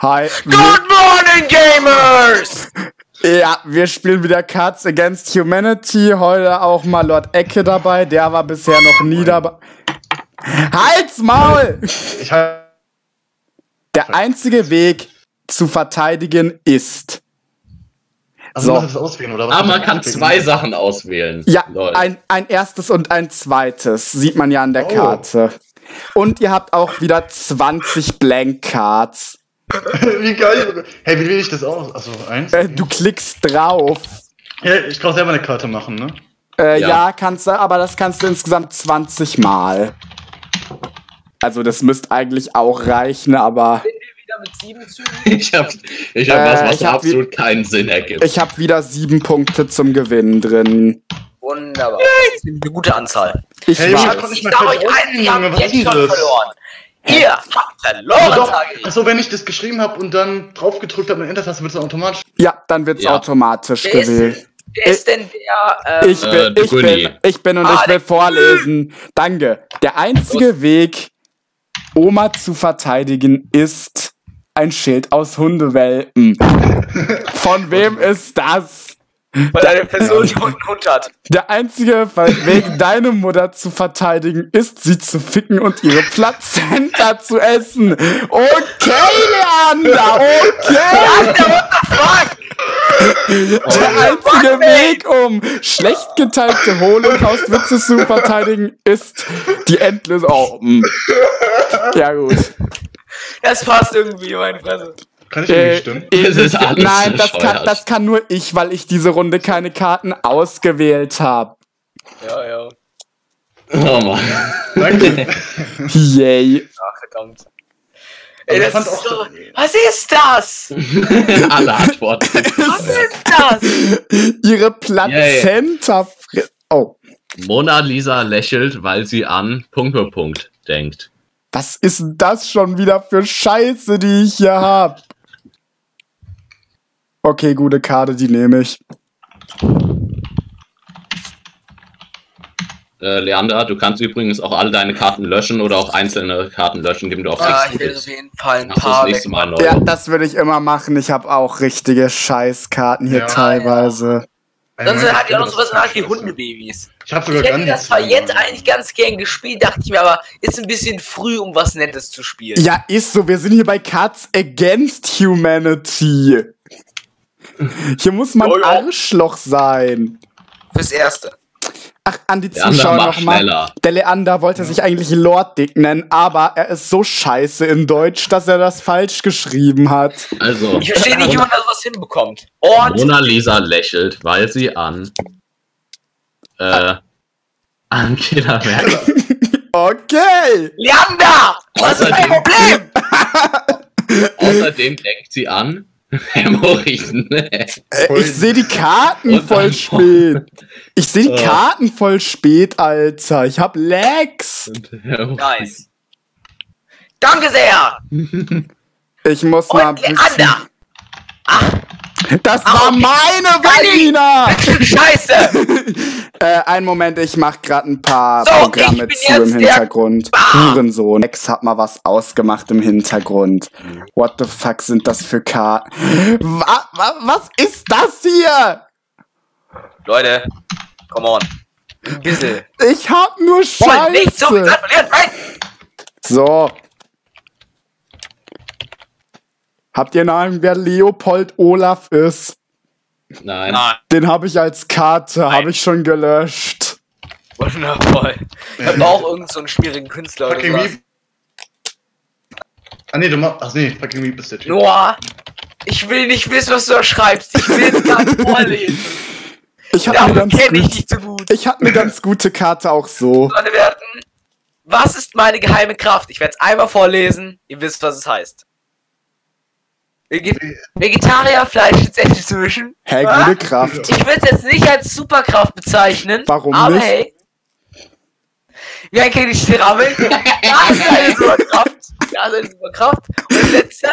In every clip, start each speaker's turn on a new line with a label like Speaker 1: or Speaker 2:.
Speaker 1: Hi.
Speaker 2: Good morning, Gamers!
Speaker 1: Ja, wir spielen wieder Cards Against Humanity. Heute auch mal Lord Ecke dabei. Der war bisher noch nie dabei. Halt's Maul! Der einzige Weg zu verteidigen ist...
Speaker 3: Also muss ich das auswählen, oder was?
Speaker 4: Aber man kann zwei Sachen auswählen.
Speaker 1: Ja, ein erstes und ein zweites. Sieht man ja an der Karte. Und ihr habt auch wieder 20 Blank Cards.
Speaker 3: Wie geil. Hey, wie wähle ich das aus? Also, eins?
Speaker 1: Du klickst drauf.
Speaker 3: Ja, ich kann auch selber eine Karte machen, ne?
Speaker 1: Ja, kannst du, aber das kannst du insgesamt 20 Mal. Also das müsste eigentlich auch reichen, aber...
Speaker 2: Sind wir wieder mit 7 Zügen?
Speaker 4: Ich hab was absolut keinen Sinn ergibt.
Speaker 1: Ich habe wieder 7 Punkte zum Gewinnen drin.
Speaker 2: Wunderbar. Das ist eine gute Anzahl.
Speaker 1: Ich
Speaker 3: Hey,
Speaker 1: weiß.
Speaker 3: ich konnte nicht
Speaker 2: Ich
Speaker 3: mal
Speaker 2: sag
Speaker 3: fertig
Speaker 2: euch eins,
Speaker 3: auswählen,
Speaker 2: ihr habt
Speaker 3: Junge, was
Speaker 2: jetzt
Speaker 3: ist denn
Speaker 2: schon
Speaker 3: das?
Speaker 2: verloren. Ihr habt verloren,
Speaker 3: Doch,
Speaker 2: sage ich.
Speaker 3: achso, wenn ich das geschrieben habe und dann drauf gedrückt habe mit Enter-Taste, wird es automatisch.
Speaker 1: Ja, dann wird's
Speaker 4: Ja.
Speaker 1: automatisch
Speaker 2: Wer ist-
Speaker 1: gewählt.
Speaker 2: Wer ist denn der,
Speaker 1: Ich bin und ich will vorlesen. Danke. Der einzige Weg, Oma zu vertedigen, ist ein Schild aus Hundewelpen. Von wem ist das?
Speaker 2: weil eine Person, die einen Hund hat.
Speaker 1: Der einzige Weg, deine Mutter zu verteidigen, ist, sie zu ficken und ihre Plazenta zu essen. Okay, Leander, okay. Der einzige Weg, um schlecht geteilte Holocaust-Witze zu verteidigen, ist die endlose... Oh, ja gut.
Speaker 2: Das passt irgendwie, meine Fresse.
Speaker 3: Kann ich irgendwie stimmen?
Speaker 4: Das ist alles
Speaker 1: Nein,
Speaker 4: bescheuert.
Speaker 1: das kann nur ich, weil ich diese Runde keine Karten ausgewählt habe.
Speaker 2: Ja, ja.
Speaker 4: Oh Mann.
Speaker 3: Danke.
Speaker 1: Yay.
Speaker 2: Ach, verdammt.
Speaker 3: Aber
Speaker 2: Ey,
Speaker 3: ich
Speaker 2: das
Speaker 3: fand
Speaker 2: ist
Speaker 3: auch
Speaker 2: so... Was ist das?
Speaker 4: Alle Antworten.
Speaker 2: Was ist das?
Speaker 1: Ihre Plazenta... Oh,
Speaker 4: Mona Lisa lächelt, weil sie an ... denkt.
Speaker 1: was ist denn das schon wieder für Scheiße, die ich hier hab? Okay, gute Karte, die nehme ich.
Speaker 4: Leander, du kannst übrigens auch alle deine Karten löschen oder auch einzelne Karten löschen, indem du auf
Speaker 2: Ah,
Speaker 4: X
Speaker 2: ich will auf jeden Fall ein
Speaker 4: Machst du das
Speaker 2: paar
Speaker 4: nächste Mal
Speaker 2: wegmachen.
Speaker 4: neu.
Speaker 1: Ja, das würde ich immer machen. Ich habe auch richtige Scheißkarten hier
Speaker 3: Ja.
Speaker 1: teilweise.
Speaker 2: Sonst hat ihr auch noch sowas wie Hundebabys.
Speaker 3: Ich habe
Speaker 2: Ich
Speaker 3: sogar
Speaker 2: hätte das zwar jetzt eigentlich ganz gern gespielt, dachte ich mir, aber ist ein bisschen früh, um was Nettes zu spielen.
Speaker 1: Ja, ist so. Wir sind hier bei Cards Against Humanity. Hier muss man
Speaker 2: Jojo.
Speaker 1: Arschloch sein.
Speaker 2: Fürs Erste.
Speaker 1: Ach, an die
Speaker 4: Leander,
Speaker 1: Zuschauer
Speaker 4: mach
Speaker 1: nochmal.
Speaker 4: schneller.
Speaker 1: Der Leander wollte sich eigentlich Lord Dick nennen, aber er ist so scheiße in Deutsch, dass er das falsch geschrieben hat.
Speaker 4: Also,
Speaker 2: Ich verstehe nicht, wie man da sowas hinbekommt. Und
Speaker 4: Mona Lisa lächelt, weil sie an Angela Merkel.
Speaker 1: Okay.
Speaker 2: Leander! Was ist dein Problem?
Speaker 4: Außerdem denkt sie an Hämorrhoiden.
Speaker 1: Ich sehe die Karten
Speaker 4: Und
Speaker 1: voll
Speaker 4: dann-
Speaker 1: spät. Ich sehe die Karten voll spät, Alter. Ich hab Lags.
Speaker 2: Nice. Danke sehr!
Speaker 1: Ich muss mal ein
Speaker 2: Und
Speaker 1: bisschen...
Speaker 2: Leander!
Speaker 1: Das war
Speaker 2: okay.
Speaker 1: meine Vagina!
Speaker 2: Scheiße!
Speaker 1: Einen Moment, ich mach grad ein paar
Speaker 2: So,
Speaker 1: Programme
Speaker 2: ich bin
Speaker 1: zu
Speaker 2: jetzt
Speaker 1: im
Speaker 2: der-
Speaker 1: Hintergrund. Hurensohn. Ex hat mal was ausgemacht im Hintergrund. What the fuck sind das für Karten? Was ist das hier?
Speaker 2: Leute, come on. Ein bisschen.
Speaker 1: Ich hab nur
Speaker 2: Wollt nicht so viel
Speaker 1: Scheiße.
Speaker 2: Zeit verlieren, nein!
Speaker 1: So. Habt ihr einen Ahnung, wer Leopold Olaf ist?
Speaker 4: Nein.
Speaker 2: Nein.
Speaker 1: Den habe ich als Karte, habe ich schon gelöscht.
Speaker 2: Wundervoll. Ich hab auch irgend so einen schwierigen Künstler oder
Speaker 3: Fucking
Speaker 2: sowas.
Speaker 3: Weep. Ah nee, du machst. Ach nee, Fucking Weep ist der Typ.
Speaker 2: Noah, ich will nicht wissen, was du da schreibst. Ich will es gar nicht vorlesen.
Speaker 1: Ich hatte
Speaker 2: Dafür
Speaker 1: eine ganz
Speaker 2: kenne ich
Speaker 1: gut,
Speaker 2: nicht so gut.
Speaker 1: ich hatte eine ganz gute Karte auch so.
Speaker 2: Meine Werten, was ist meine geheime Kraft? Ich werde es einmal vorlesen. Ihr wisst, was es heißt. Vegetarier, Fleisch letztendlich zwischen.
Speaker 1: Hä, gute Kraft.
Speaker 2: Ich will es jetzt nicht als Superkraft bezeichnen.
Speaker 1: Warum
Speaker 2: aber
Speaker 1: nicht?
Speaker 2: hey. Wie ein König Rammel. Da ist eine Superkraft. Da ist eine Superkraft. Und das letzte.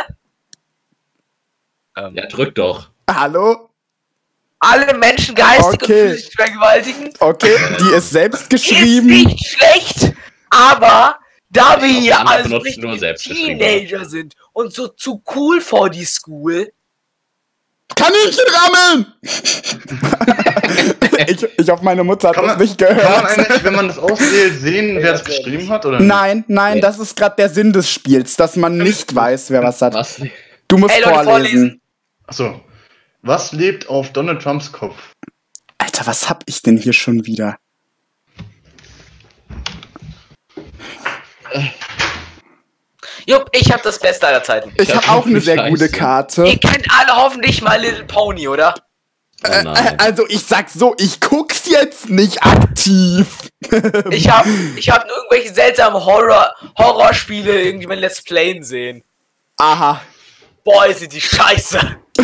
Speaker 4: Ja, drück doch.
Speaker 1: Hallo?
Speaker 2: Alle Menschen geistig
Speaker 1: Okay.
Speaker 2: und physisch vergewaltigen.
Speaker 1: Okay, die ist selbst
Speaker 2: Ist
Speaker 1: geschrieben.
Speaker 2: nicht schlecht, aber Da wir hier
Speaker 4: andere
Speaker 2: also
Speaker 4: benutzen
Speaker 2: richtig
Speaker 4: nur selbstgeschriebene.
Speaker 2: Teenager sind und so zu cool for die School.
Speaker 1: Kaninchen rammeln! ich hoffe, meine Mutter hat das nicht gehört.
Speaker 3: Kann man eigentlich, wenn man das auswählt, sehen, wer das geschrieben hat? Oder
Speaker 1: Nein, das ist gerade der Sinn des Spiels, dass man nicht weiß, wer was hat.
Speaker 4: Was?
Speaker 1: Du musst
Speaker 2: Ey, Leute,
Speaker 1: vorlesen.
Speaker 3: Achso. Was lebt auf Donald Trumps Kopf?
Speaker 1: Alter, was hab ich denn hier schon wieder?
Speaker 2: Jupp, ich hab das Beste aller Zeiten.
Speaker 1: Ich habe auch eine sehr gute Karte.
Speaker 2: Ihr kennt alle hoffentlich My Little Pony, oder?
Speaker 4: Oh nein.
Speaker 1: Also ich sag so, ich guck's jetzt nicht aktiv.
Speaker 2: Ich hab nur irgendwelche seltsamen Horrorspiele irgendwie mein Let's Playen sehen.
Speaker 1: Aha.
Speaker 2: Boah, sind die scheiße.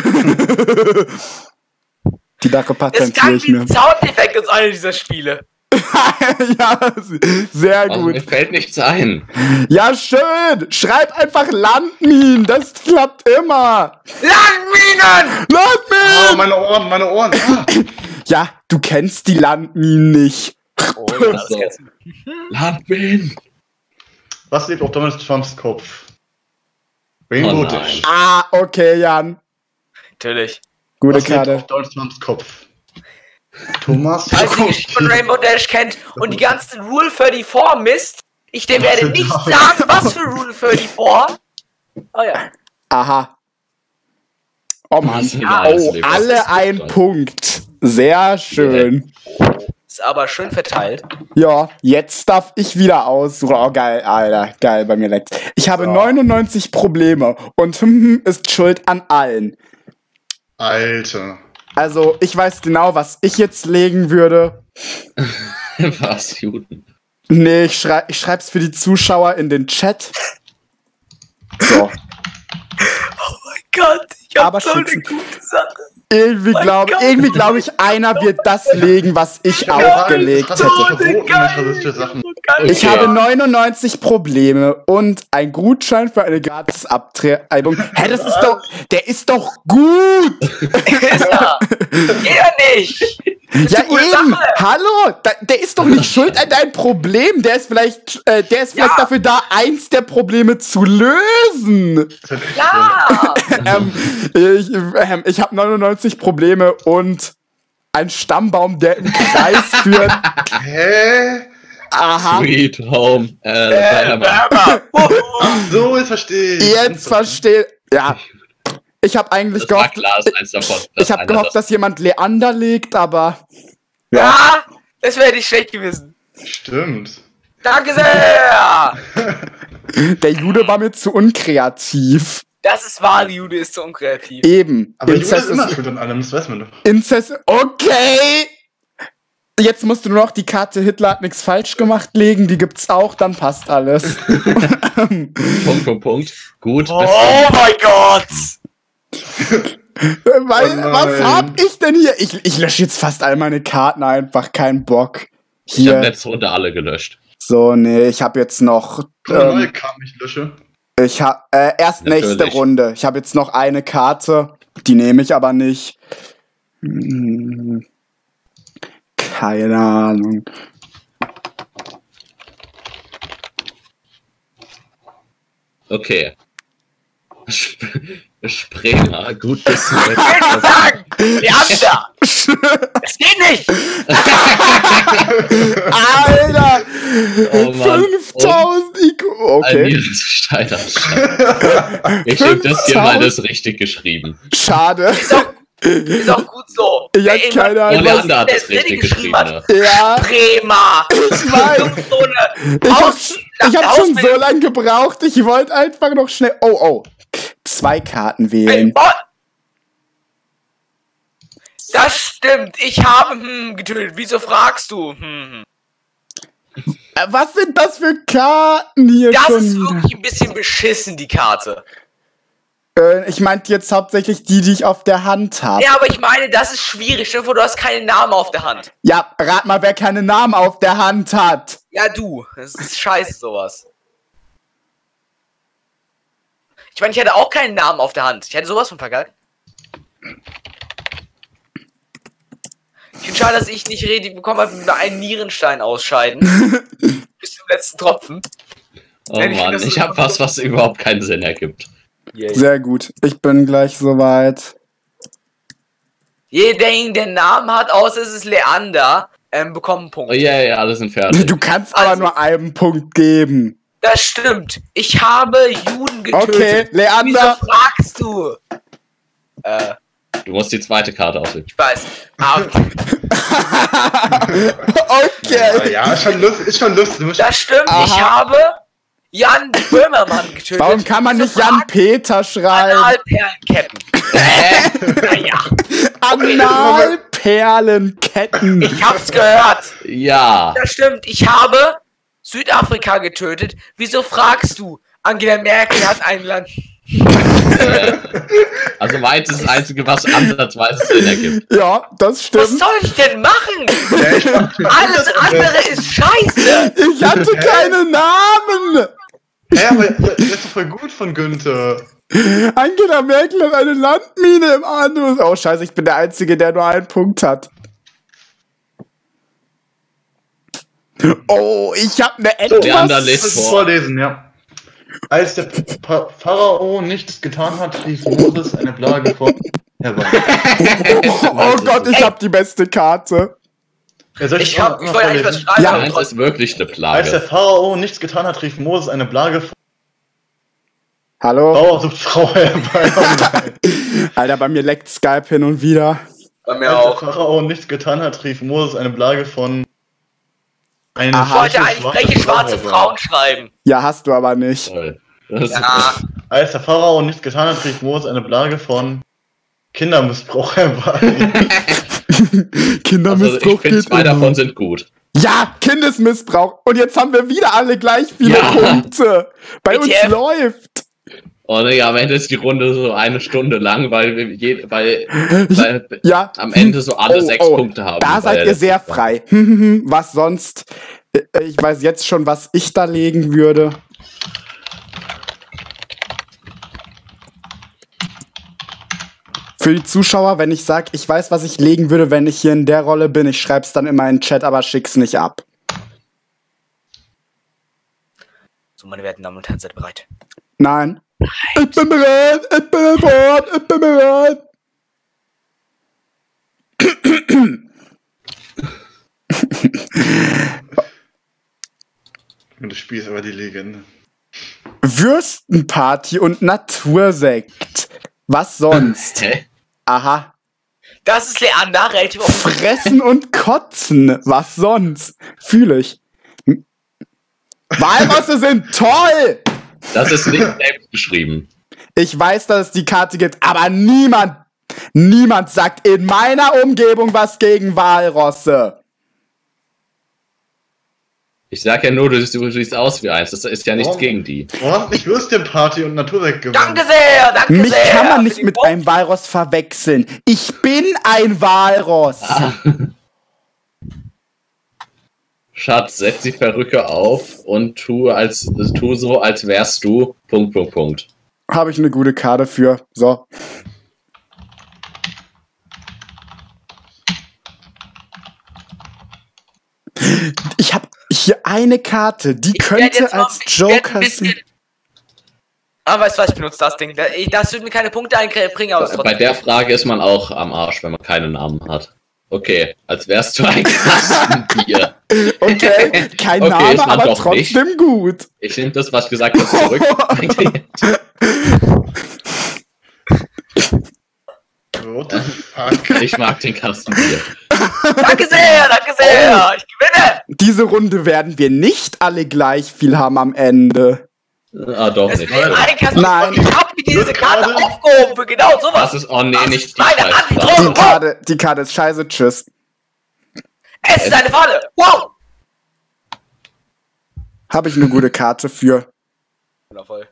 Speaker 1: Die Dacke
Speaker 2: Das
Speaker 1: patentiere
Speaker 2: kann
Speaker 1: ich
Speaker 2: wie
Speaker 1: mir.
Speaker 2: ein Soundeffekt aus einer dieser Spiele.
Speaker 1: Ja, sehr
Speaker 4: Also, mir
Speaker 1: gut.
Speaker 4: fällt nichts ein.
Speaker 1: Ja, schön. Schreib einfach Landminen. Das klappt immer.
Speaker 2: Landminen!
Speaker 1: Landminen!
Speaker 3: Oh, meine Ohren. Ah.
Speaker 1: Ja, du kennst die Landminen nicht.
Speaker 2: Oh, ja, das
Speaker 4: So.
Speaker 2: kennst du.
Speaker 4: Landmin!
Speaker 3: Was lebt auf Donald Trumps Kopf?
Speaker 4: Oh
Speaker 3: Rainbow
Speaker 4: nein.
Speaker 3: Dash.
Speaker 1: Ah, okay, Jan.
Speaker 2: Natürlich.
Speaker 1: Gute
Speaker 3: Was lebt
Speaker 1: Karte.
Speaker 3: auf Donald Trumps Kopf? Thomas?
Speaker 2: Falls ihr die Geschichte von Rainbow Dash kennt und die ganzen Rule 34 Mist, ich dem werde nicht sagen, was für Rule 34. Oh ja.
Speaker 1: Aha. Oh Mann.
Speaker 4: Ja, das
Speaker 1: Oh,
Speaker 4: lebt.
Speaker 1: alle ein Punkt. Sehr schön.
Speaker 2: Ist aber schön verteilt.
Speaker 1: Ja, jetzt darf ich wieder aussuchen. Oh, geil, Alter. Geil, bei mir leckt's. Ich habe 99 Probleme und ist schuld an allen.
Speaker 3: Alter.
Speaker 1: Also, ich weiß genau, was ich jetzt legen würde.
Speaker 4: Was, Juden?
Speaker 1: Nee, ich schreib's für die Zuschauer in den Chat. So.
Speaker 2: Oh mein Gott, ich hab
Speaker 1: Aber
Speaker 2: so eine
Speaker 1: Schützen-
Speaker 2: gute Sache.
Speaker 1: Irgendwie
Speaker 2: Mein
Speaker 1: glaube
Speaker 2: Gott.
Speaker 1: ich, einer wird das legen, was ich auch gelegt
Speaker 3: Das
Speaker 1: hätte.
Speaker 3: ist verboten, rassistische Sachen.
Speaker 1: Ich
Speaker 4: Okay.
Speaker 1: habe 99 Probleme und ein Gutschein für eine gratis Abtreibung. Hä, der ist doch gut!
Speaker 2: Ist er. Er nicht.
Speaker 1: Ja,
Speaker 2: eine gute
Speaker 1: eben!
Speaker 2: Sache.
Speaker 1: Hallo! Der ist doch nicht schuld an deinem Problem. Der ist vielleicht
Speaker 2: Ja.
Speaker 1: dafür da, eins der Probleme zu lösen.
Speaker 2: Ja.
Speaker 1: Ich habe 99 Probleme und ein Stammbaum, der im Kreis führt.
Speaker 3: Hä?
Speaker 1: Aha.
Speaker 4: Sweet Home Alabama.
Speaker 3: So, jetzt verstehe ich.
Speaker 1: Jetzt verstehe. Ja. Ich habe eigentlich
Speaker 4: Das war
Speaker 1: gehofft,
Speaker 4: klar, ist eins davon.
Speaker 1: ich habe gehofft, dass jemand Leander legt, aber
Speaker 2: Ja, das wäre nicht schlecht gewesen.
Speaker 3: Stimmt.
Speaker 2: Danke sehr.
Speaker 1: der Jude war mir zu unkreativ.
Speaker 2: Das ist wahr, die Jude ist so unkreativ.
Speaker 1: Eben.
Speaker 3: Aber Jude ist
Speaker 1: Inzest
Speaker 3: immer
Speaker 1: ist
Speaker 3: schuld an allem, das weiß man doch.
Speaker 1: Inzest. Okay! Jetzt musst du nur noch die Karte Hitler hat nichts falsch gemacht legen, die gibt's auch, dann passt alles.
Speaker 4: Punkt. Gut.
Speaker 2: Oh mein Gott.
Speaker 1: Weil,
Speaker 3: Oh nein.
Speaker 1: was hab ich denn hier? Ich lösche jetzt fast all meine Karten einfach, kein Bock.
Speaker 4: Ich habe
Speaker 1: Hier.
Speaker 4: letzte Runde alle gelöscht.
Speaker 1: So, nee, ich habe jetzt noch.
Speaker 3: Neue Karten, ich lösche.
Speaker 1: Ich habe erst nächste
Speaker 4: Natürlich.
Speaker 1: Runde. Ich habe jetzt noch eine Karte, die nehme ich aber nicht. Hm, keine Ahnung.
Speaker 4: Okay. Sprenger, gut bis zum
Speaker 2: Ich will nicht sagen. Leander. Das geht nicht.
Speaker 1: Alter!
Speaker 4: Oh Mann.
Speaker 1: 5000 IQ. Okay,
Speaker 4: Almires Steiner. Ich habe das hier mal das richtig geschrieben.
Speaker 1: schade.
Speaker 2: Ist auch gut so.
Speaker 1: Ich hab keine
Speaker 4: Und
Speaker 1: Ahnung.
Speaker 4: Leander hat
Speaker 2: der
Speaker 4: das richtig geschrieben.
Speaker 2: hat.
Speaker 4: Ne?
Speaker 1: Ja,
Speaker 2: Bremer.
Speaker 1: ich weiß.
Speaker 2: So eine
Speaker 1: Ich hab schon so lange gebraucht. Ich wollte einfach noch schnell. Oh. 2 Karten wählen.
Speaker 2: Das stimmt. Ich habe getötet. Wieso fragst du?
Speaker 1: Was sind das für Karten hier
Speaker 2: Das
Speaker 1: schon
Speaker 2: ist
Speaker 1: wieder?
Speaker 2: wirklich ein bisschen beschissen, die Karte.
Speaker 1: Ich meinte jetzt hauptsächlich die ich auf der Hand habe.
Speaker 2: Ja, aber ich meine, das ist schwierig. Stell dir vor, du hast keinen Namen auf der Hand.
Speaker 1: Ja, rat mal, wer keine Namen auf der Hand hat.
Speaker 2: Ja, du. Das ist scheiße, sowas. Ich meine, ich hatte auch keinen Namen auf der Hand. Ich hätte sowas von vergeigt. Ich finde schade, dass ich nicht richtig bekommen habe, mit einem Nierenstein ausscheiden. Bis zum letzten Tropfen.
Speaker 4: Oh Mann, ich habe was überhaupt keinen Sinn ergibt.
Speaker 1: Sehr gut. Ich bin gleich soweit.
Speaker 2: Jeder, der den Namen hat, außer es ist Leander, bekommt einen Punkt.
Speaker 4: Oh ja, alle sind fertig.
Speaker 1: Du kannst aber nur einen Punkt geben.
Speaker 2: Das stimmt. Ich habe Juden getötet.
Speaker 1: Okay, Leander.
Speaker 2: Wieso fragst du?
Speaker 4: Du musst die zweite Karte auswählen.
Speaker 2: Ich weiß.
Speaker 1: Okay.
Speaker 3: Ja, ist schon lustig.
Speaker 2: Das stimmt.
Speaker 1: Aha.
Speaker 2: Ich habe Jan Böhmermann getötet.
Speaker 1: Warum kann man nicht Jan-Peter schreiben?
Speaker 2: Analperlenketten. Naja.
Speaker 1: Analperlenketten.
Speaker 2: Ich hab's gehört.
Speaker 4: Ja.
Speaker 2: Das stimmt. Ich habe Südafrika getötet. Wieso fragst du? Angela Merkel hat ein Land.
Speaker 4: Also meins ist das Einzige, was ansatzweise Sinn ergibt.
Speaker 1: Ja, das
Speaker 2: Was
Speaker 1: stimmt.
Speaker 2: soll ich denn machen?
Speaker 3: Ja,
Speaker 2: Alles andere ist scheiße.
Speaker 1: Ich hatte keine Namen.
Speaker 3: aber das ist doch voll gut von Günther.
Speaker 1: Angela Merkel hat eine Landmine im Anus. Oh, scheiße, ich bin der Einzige, der nur einen Punkt hat. Oh, ich habe eine
Speaker 4: Leander
Speaker 1: etwas...
Speaker 4: liest vor.
Speaker 3: Vorlesen, ja. Als der Pharao nichts getan hat, rief Moses eine Plage von herbei.
Speaker 1: Oh Gott, ich habe die beste Karte.
Speaker 3: Ja, soll
Speaker 2: Ich
Speaker 3: mal
Speaker 2: wollte eigentlich was
Speaker 3: vorlesen?
Speaker 2: schreiben.
Speaker 1: Ja.
Speaker 2: aber
Speaker 4: Meins ist
Speaker 2: trotzdem.
Speaker 4: wirklich eine
Speaker 3: Als der
Speaker 4: Plage.
Speaker 3: Pharao nichts getan hat, rief Moses eine Plage von
Speaker 1: Hallo?
Speaker 3: Pharao sucht Frau herbei.
Speaker 1: Alter, bei mir leckt Skype hin und wieder.
Speaker 2: Bei mir
Speaker 3: Als
Speaker 2: auch.
Speaker 3: der Pharao nichts getan hat, rief Moses eine Plage von
Speaker 2: Ich wollte eigentlich freche schwarze Frauen schreiben.
Speaker 1: Ja, hast du aber nicht.
Speaker 4: Toll. Das
Speaker 2: Ja.
Speaker 3: Als der Pharao nichts getan hat, rief Moses eine Plage von Kindermissbrauch herbei.
Speaker 4: Also
Speaker 1: Kindermissbrauch
Speaker 4: ich finde,
Speaker 1: geht
Speaker 4: zwei
Speaker 1: immer.
Speaker 4: davon sind gut.
Speaker 1: Ja, Kindesmissbrauch. Und jetzt haben wir wieder alle gleich viele
Speaker 4: Ja.
Speaker 1: Punkte. Bei uns
Speaker 2: WTF.
Speaker 1: läuft.
Speaker 4: Und ja, am Ende ist die Runde so eine Stunde lang, weil
Speaker 1: Ja.
Speaker 4: am Ende so alle 6 Punkte haben.
Speaker 1: Da seid
Speaker 4: Weil-
Speaker 1: ihr sehr frei. Was sonst? Ich weiß jetzt schon, was ich da legen würde. Für die Zuschauer, wenn ich sage, ich weiß, was ich legen würde, wenn ich hier in der Rolle bin, ich schreib's dann immer in den Chat, aber schick's nicht ab.
Speaker 2: So, meine werten Damen und Herren, seid ihr bereit?
Speaker 1: Nein. Ich bin bereit, ich bin bereit, ich bin bereit.
Speaker 3: Und das Spiel ist aber die Legende.
Speaker 1: Würstenparty und Natursekt. Was sonst?
Speaker 4: Hä?
Speaker 1: Aha.
Speaker 2: Das ist Leander, relativ offen.
Speaker 1: Fressen und kotzen. Was sonst? Fühle ich. Walrosse sind toll!
Speaker 4: Das ist nicht selbst geschrieben.
Speaker 1: Ich weiß, dass es die Karte gibt, aber niemand sagt in meiner Umgebung was gegen Walrosse.
Speaker 4: Ich sag ja nur, du siehst aus wie eins. Das ist ja nichts
Speaker 3: Warum?
Speaker 4: gegen die.
Speaker 3: Warum hat nicht Würstchenparty und Natursekt gewonnen?
Speaker 2: Danke sehr, danke
Speaker 1: Mich
Speaker 2: sehr.
Speaker 1: kann man
Speaker 2: für
Speaker 1: nicht
Speaker 2: die
Speaker 1: mit
Speaker 2: Punkte.
Speaker 1: einem Walross verwechseln. Ich bin ein Walross.
Speaker 4: Schatz, setz die Perücke auf und tu so, als wärst du. Punkt.
Speaker 1: Habe ich eine gute Karte für. So. Ich habe hier eine Karte, die
Speaker 2: Ich werd
Speaker 1: könnte
Speaker 2: jetzt mal-
Speaker 1: als
Speaker 2: ich werd
Speaker 1: Joker
Speaker 2: ein bisschen- weißt du was, ich benutze das Ding. Das würde mir keine Punkte einbringen, aber es ist
Speaker 4: Bei
Speaker 2: trotzdem.
Speaker 4: der Frage ist man auch am Arsch, wenn man keinen Namen hat. Okay, als wärst du ein Kastenbier.
Speaker 1: Okay, kein
Speaker 4: Okay,
Speaker 1: Name,
Speaker 4: ist man
Speaker 1: aber
Speaker 4: doch
Speaker 1: trotzdem gut.
Speaker 4: Ich nehme das, was du gesagt hast, zurück.
Speaker 3: What the fuck?
Speaker 4: Ich mag den Kastenbier.
Speaker 2: Danke sehr, danke sehr. Ich gewinne.
Speaker 1: Diese Runde werden wir nicht alle gleich viel haben am Ende.
Speaker 4: Ah, doch
Speaker 2: Es
Speaker 4: nicht.
Speaker 2: ist ein Kasten.
Speaker 1: Nein.
Speaker 2: Ich habe mir diese Karte
Speaker 3: Gerade-
Speaker 2: aufgehoben für genau sowas.
Speaker 4: Das ist, oh nee,
Speaker 2: Das
Speaker 4: nicht
Speaker 2: ist
Speaker 4: die
Speaker 2: meine
Speaker 4: Scheißfrage.
Speaker 2: Antwort.
Speaker 1: Die Karte ist scheiße, tschüss.
Speaker 2: Es ist eine Falle. Wow.
Speaker 1: Habe ich eine gute Karte für.
Speaker 2: Wundervoll.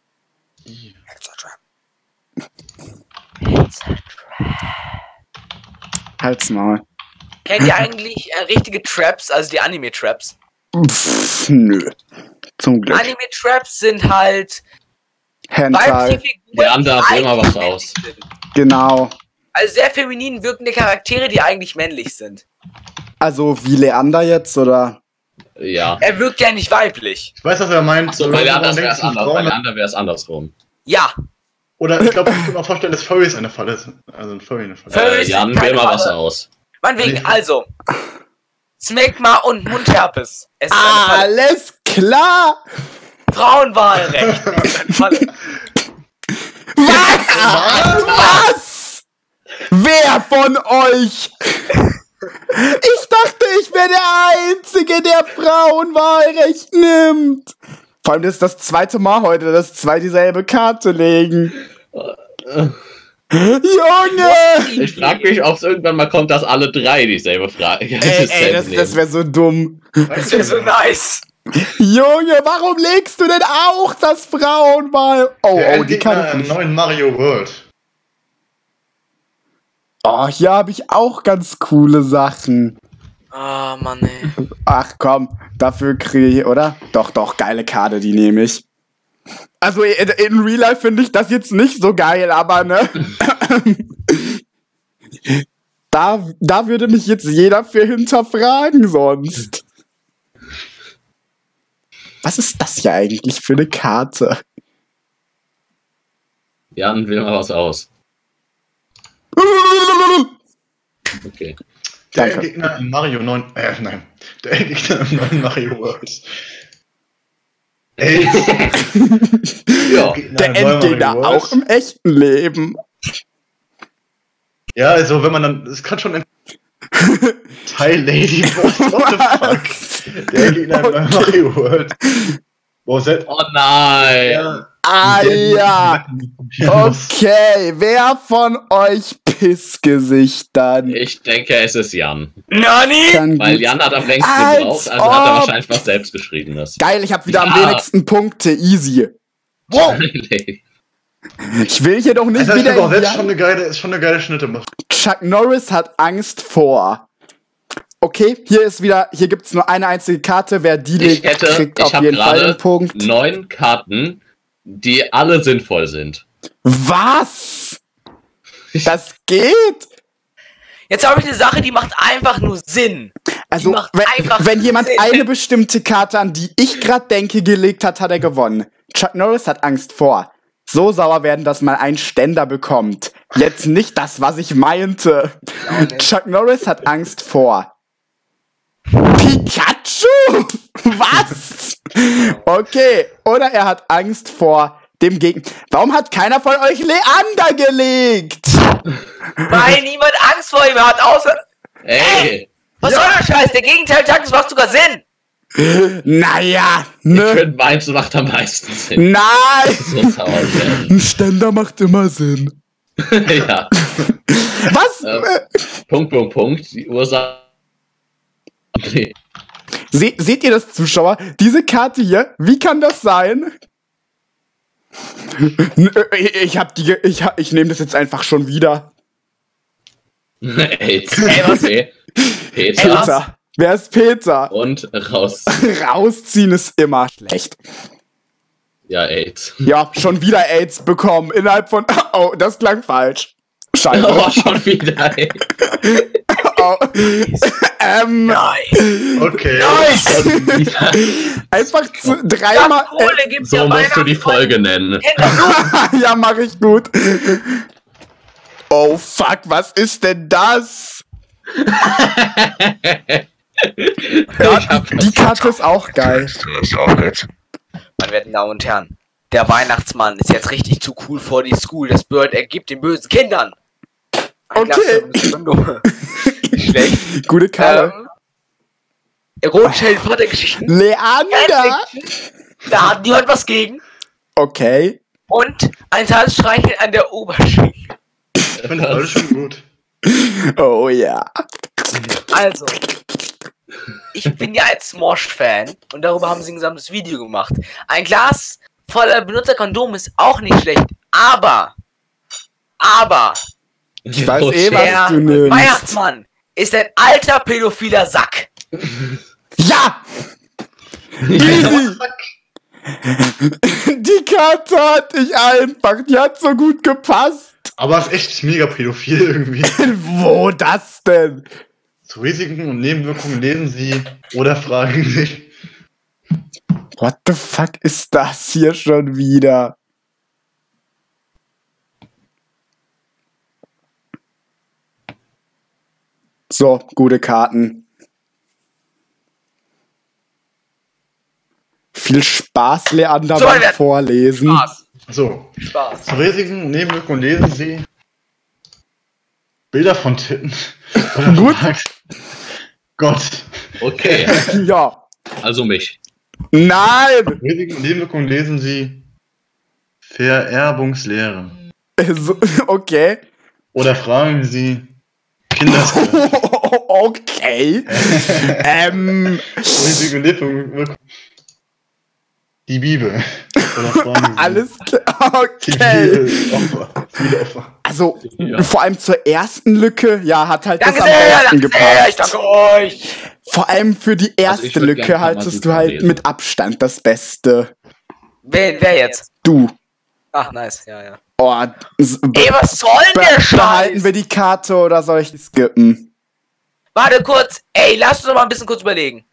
Speaker 1: Halt's mal.
Speaker 2: Kennt ihr eigentlich richtige Traps, also die Anime-Traps?
Speaker 1: Pff, nö. Zum Glück.
Speaker 2: Anime-Traps sind halt
Speaker 1: Hentai.
Speaker 2: weibliche Figuren,
Speaker 4: Der andere
Speaker 2: die
Speaker 4: hat immer
Speaker 2: eigentlich
Speaker 4: was
Speaker 2: männlich
Speaker 4: aus.
Speaker 2: sind.
Speaker 1: Genau.
Speaker 2: Also sehr feminin wirkende Charaktere, die eigentlich männlich sind.
Speaker 1: Also wie Leander jetzt, oder?
Speaker 4: Ja.
Speaker 2: Er wirkt ja nicht weiblich.
Speaker 3: Ich weiß, was er meint.
Speaker 4: Achso, bei der anderen wäre es andersrum.
Speaker 2: Ja.
Speaker 3: Oder ich glaube, ich kann mir auch vorstellen, dass Furries eine Falle ist. Also ein Furry eine Falle.
Speaker 2: Furries
Speaker 4: Jan,
Speaker 2: sind keine
Speaker 4: wähl mal was
Speaker 2: Falle.
Speaker 4: aus.
Speaker 2: Meinetwegen, also. Smegma und Mundherpes. Es ist eine Falle.
Speaker 1: Alles klar!
Speaker 2: Frauenwahlrecht. Falle.
Speaker 1: Was? Wer von euch? Ich dachte, ich wäre der Einzige, der Frauenwahlrecht nimmt. Vor allem, das ist das zweite Mal heute, dass zwei dieselbe Karte legen. Junge!
Speaker 4: Ich frage mich, ob es irgendwann mal kommt, dass alle drei dieselbe Frage
Speaker 1: Das wäre so dumm.
Speaker 2: Das wäre so nice.
Speaker 1: Junge, warum legst du denn auch das Frauenwahl? Oh, die kann ich
Speaker 3: im
Speaker 1: nicht.
Speaker 3: neuen Mario World.
Speaker 1: Oh, hier habe ich auch ganz coole Sachen.
Speaker 2: Ah, Mann, ey.
Speaker 1: Ach komm, dafür kriege ich, oder? Doch, geile Karte, die nehme ich. Also in Real Life finde ich das jetzt nicht so geil, aber ne? Da würde mich jetzt jeder für hinterfragen sonst. Was ist das hier eigentlich für eine Karte?
Speaker 4: Jan, wähl mal was aus. Okay.
Speaker 3: Der
Speaker 1: Danke.
Speaker 3: Gegner im Mario 9. Nein. Der Gegner im neuen Mario World. Ey.
Speaker 4: Ja.
Speaker 1: Der Endgegner auch im echten Leben.
Speaker 3: Ja, also wenn man dann. Es kann schon ein. Teil Lady Boss. What the fuck? Der Gegner im neuen Mario World.
Speaker 4: Oh nein!
Speaker 3: Ja.
Speaker 1: Ah ja. Okay, wer von euch Pissgesichtern?
Speaker 4: Ich denke, es ist Jan.
Speaker 2: Nani?
Speaker 1: Kann
Speaker 4: Weil
Speaker 1: gut-
Speaker 4: Jan hat am längsten
Speaker 1: Als
Speaker 4: gebraucht, also hat er
Speaker 1: ob.
Speaker 4: wahrscheinlich was Selbstgeschriebenes.
Speaker 1: Geil, ich habe wieder am
Speaker 4: Ja.
Speaker 1: wenigsten Punkte. Easy.
Speaker 2: Wow.
Speaker 1: Ich will hier doch nicht
Speaker 3: Das ist
Speaker 1: wieder.
Speaker 3: aber auch selbst
Speaker 1: Ja.
Speaker 3: schon eine geile Schnitte macht.
Speaker 1: Chuck Norris hat Angst vor. Okay, hier gibt's nur eine einzige Karte. Wer die legt, kriegt
Speaker 4: Ich
Speaker 1: auf
Speaker 4: habe
Speaker 1: jeden Fall einen
Speaker 4: gerade
Speaker 1: Punkt.
Speaker 4: 9 Karten, die alle sinnvoll sind.
Speaker 1: Was? Das geht?
Speaker 2: Jetzt habe ich eine Sache, die macht einfach nur Sinn.
Speaker 1: Also,
Speaker 2: Die macht einfach
Speaker 1: wenn jemand
Speaker 2: Sinn.
Speaker 1: eine bestimmte Karte, an die ich gerade denke, gelegt hat, hat er gewonnen. Chuck Norris hat Angst vor. So sauer werden, dass man einen Ständer bekommt. Jetzt nicht das, was ich meinte. Chuck Norris hat Angst vor. Pikachu? Was? Okay. Oder er hat Angst vor dem Gegner. Warum hat keiner von euch Leander gelegt?
Speaker 2: Weil niemand Angst vor ihm hat, außer.
Speaker 4: Ey,
Speaker 2: Was soll der Scheiß? Der Gegenteil sagt, das macht sogar Sinn.
Speaker 1: Naja,
Speaker 4: ich
Speaker 1: ne?
Speaker 4: finde, meins macht am meisten Sinn.
Speaker 1: Nein!
Speaker 4: So sauer werden.
Speaker 1: Ein Ständer macht immer Sinn.
Speaker 4: Ja.
Speaker 1: Was?
Speaker 4: Punkt. Die Ursache. Nee.
Speaker 1: Seht ihr das, Zuschauer? Diese Karte hier, wie kann das sein? Ich nehme das jetzt einfach schon wieder.
Speaker 4: AIDS.
Speaker 2: was?
Speaker 4: Okay. Peter.
Speaker 1: Peter. Wer ist Peter?
Speaker 4: Und raus.
Speaker 1: Rausziehen ist immer schlecht.
Speaker 4: Ja, AIDS.
Speaker 1: Ja, schon wieder AIDS bekommen. Innerhalb von... Oh, das klang falsch. Scheiße.
Speaker 4: Oh, schon wieder, ey.
Speaker 1: Oh.
Speaker 2: Nice.
Speaker 3: Okay.
Speaker 2: Nice.
Speaker 1: Einfach
Speaker 2: Ja,
Speaker 1: dreimal...
Speaker 2: Kohle gibt's
Speaker 4: So
Speaker 2: ja
Speaker 4: musst du die Folge nennen.
Speaker 1: Ja, mach ich gut. Oh, fuck, was ist denn das? Ja, die Karte ist auch geil.
Speaker 2: Meine werten Damen und Herren, der Weihnachtsmann ist jetzt richtig zu cool for die School. Das Bird ergibt den bösen Kindern. Ein
Speaker 1: Okay.
Speaker 2: Glas- Schlecht.
Speaker 1: Gute Karte.
Speaker 2: Erotische Harry Potter Geschichten.
Speaker 1: Leander!
Speaker 2: Da hat niemand was gegen.
Speaker 1: Okay.
Speaker 2: Und ein Salzstreichel an der Oberschenkel.
Speaker 3: Ich finde alles schon gut.
Speaker 1: Oh ja.
Speaker 2: Also, ich bin ja ein Smosh-Fan und darüber haben sie ein gesamtes Video gemacht. Ein Glas voller Benutzerkondom ist auch nicht schlecht, aber
Speaker 1: Ich weiß
Speaker 4: Oh,
Speaker 1: eh,
Speaker 4: shit.
Speaker 1: was
Speaker 2: der
Speaker 1: du nimmst.
Speaker 2: Weihnachtsmann ist ein alter pädophiler Sack.
Speaker 1: Ja! Easy! Die Karte hatte ich einfach. Die hat so gut gepasst.
Speaker 3: Aber ist echt mega pädophil irgendwie.
Speaker 1: Wo das denn?
Speaker 3: Zu Risiken und Nebenwirkungen lesen Sie oder fragen Sie.
Speaker 1: What the fuck ist das hier schon wieder? So, gute Karten. Viel Spaß, Leander,
Speaker 2: So,
Speaker 1: beim Vorlesen.
Speaker 2: Spaß.
Speaker 3: So,
Speaker 2: Spaß.
Speaker 3: zu Risiken, Nebenwirkungen lesen Sie Bilder von Titten.
Speaker 1: Gut.
Speaker 3: Gott.
Speaker 4: Okay,
Speaker 1: Ja.
Speaker 4: also mich.
Speaker 1: Nein!
Speaker 3: Risiken und Nebenwirkungen lesen Sie Vererbungslehre.
Speaker 1: Okay.
Speaker 3: Oder fragen Sie Kindersklaven.
Speaker 1: Okay.
Speaker 3: Risiken und Nebenwirkungen. Die Bibel. Oder fragen Sie
Speaker 1: Alles klar.
Speaker 3: die
Speaker 1: Okay.
Speaker 3: Bibel. Opfer. Viele Opfer.
Speaker 1: Also,
Speaker 4: Ja.
Speaker 1: vor allem zur ersten Lücke, ja, hat halt
Speaker 2: Danke
Speaker 1: das am
Speaker 2: sehr,
Speaker 1: besten
Speaker 2: danke sehr, ich
Speaker 1: gepasst.
Speaker 2: danke euch.
Speaker 1: Vor allem für die erste
Speaker 4: ich würd
Speaker 1: Lücke
Speaker 4: gern
Speaker 1: haltest du
Speaker 4: Kamasutra
Speaker 1: halt
Speaker 4: lesen.
Speaker 1: mit Abstand das Beste.
Speaker 2: Wer jetzt?
Speaker 1: Du.
Speaker 2: Ach, nice, ja.
Speaker 1: Oh,
Speaker 2: Ey, was soll denn der
Speaker 1: behalten
Speaker 2: Scheiß?
Speaker 1: wir die Karte oder soll ich die skippen?
Speaker 2: Warte kurz, ey, lass uns doch mal ein bisschen kurz überlegen.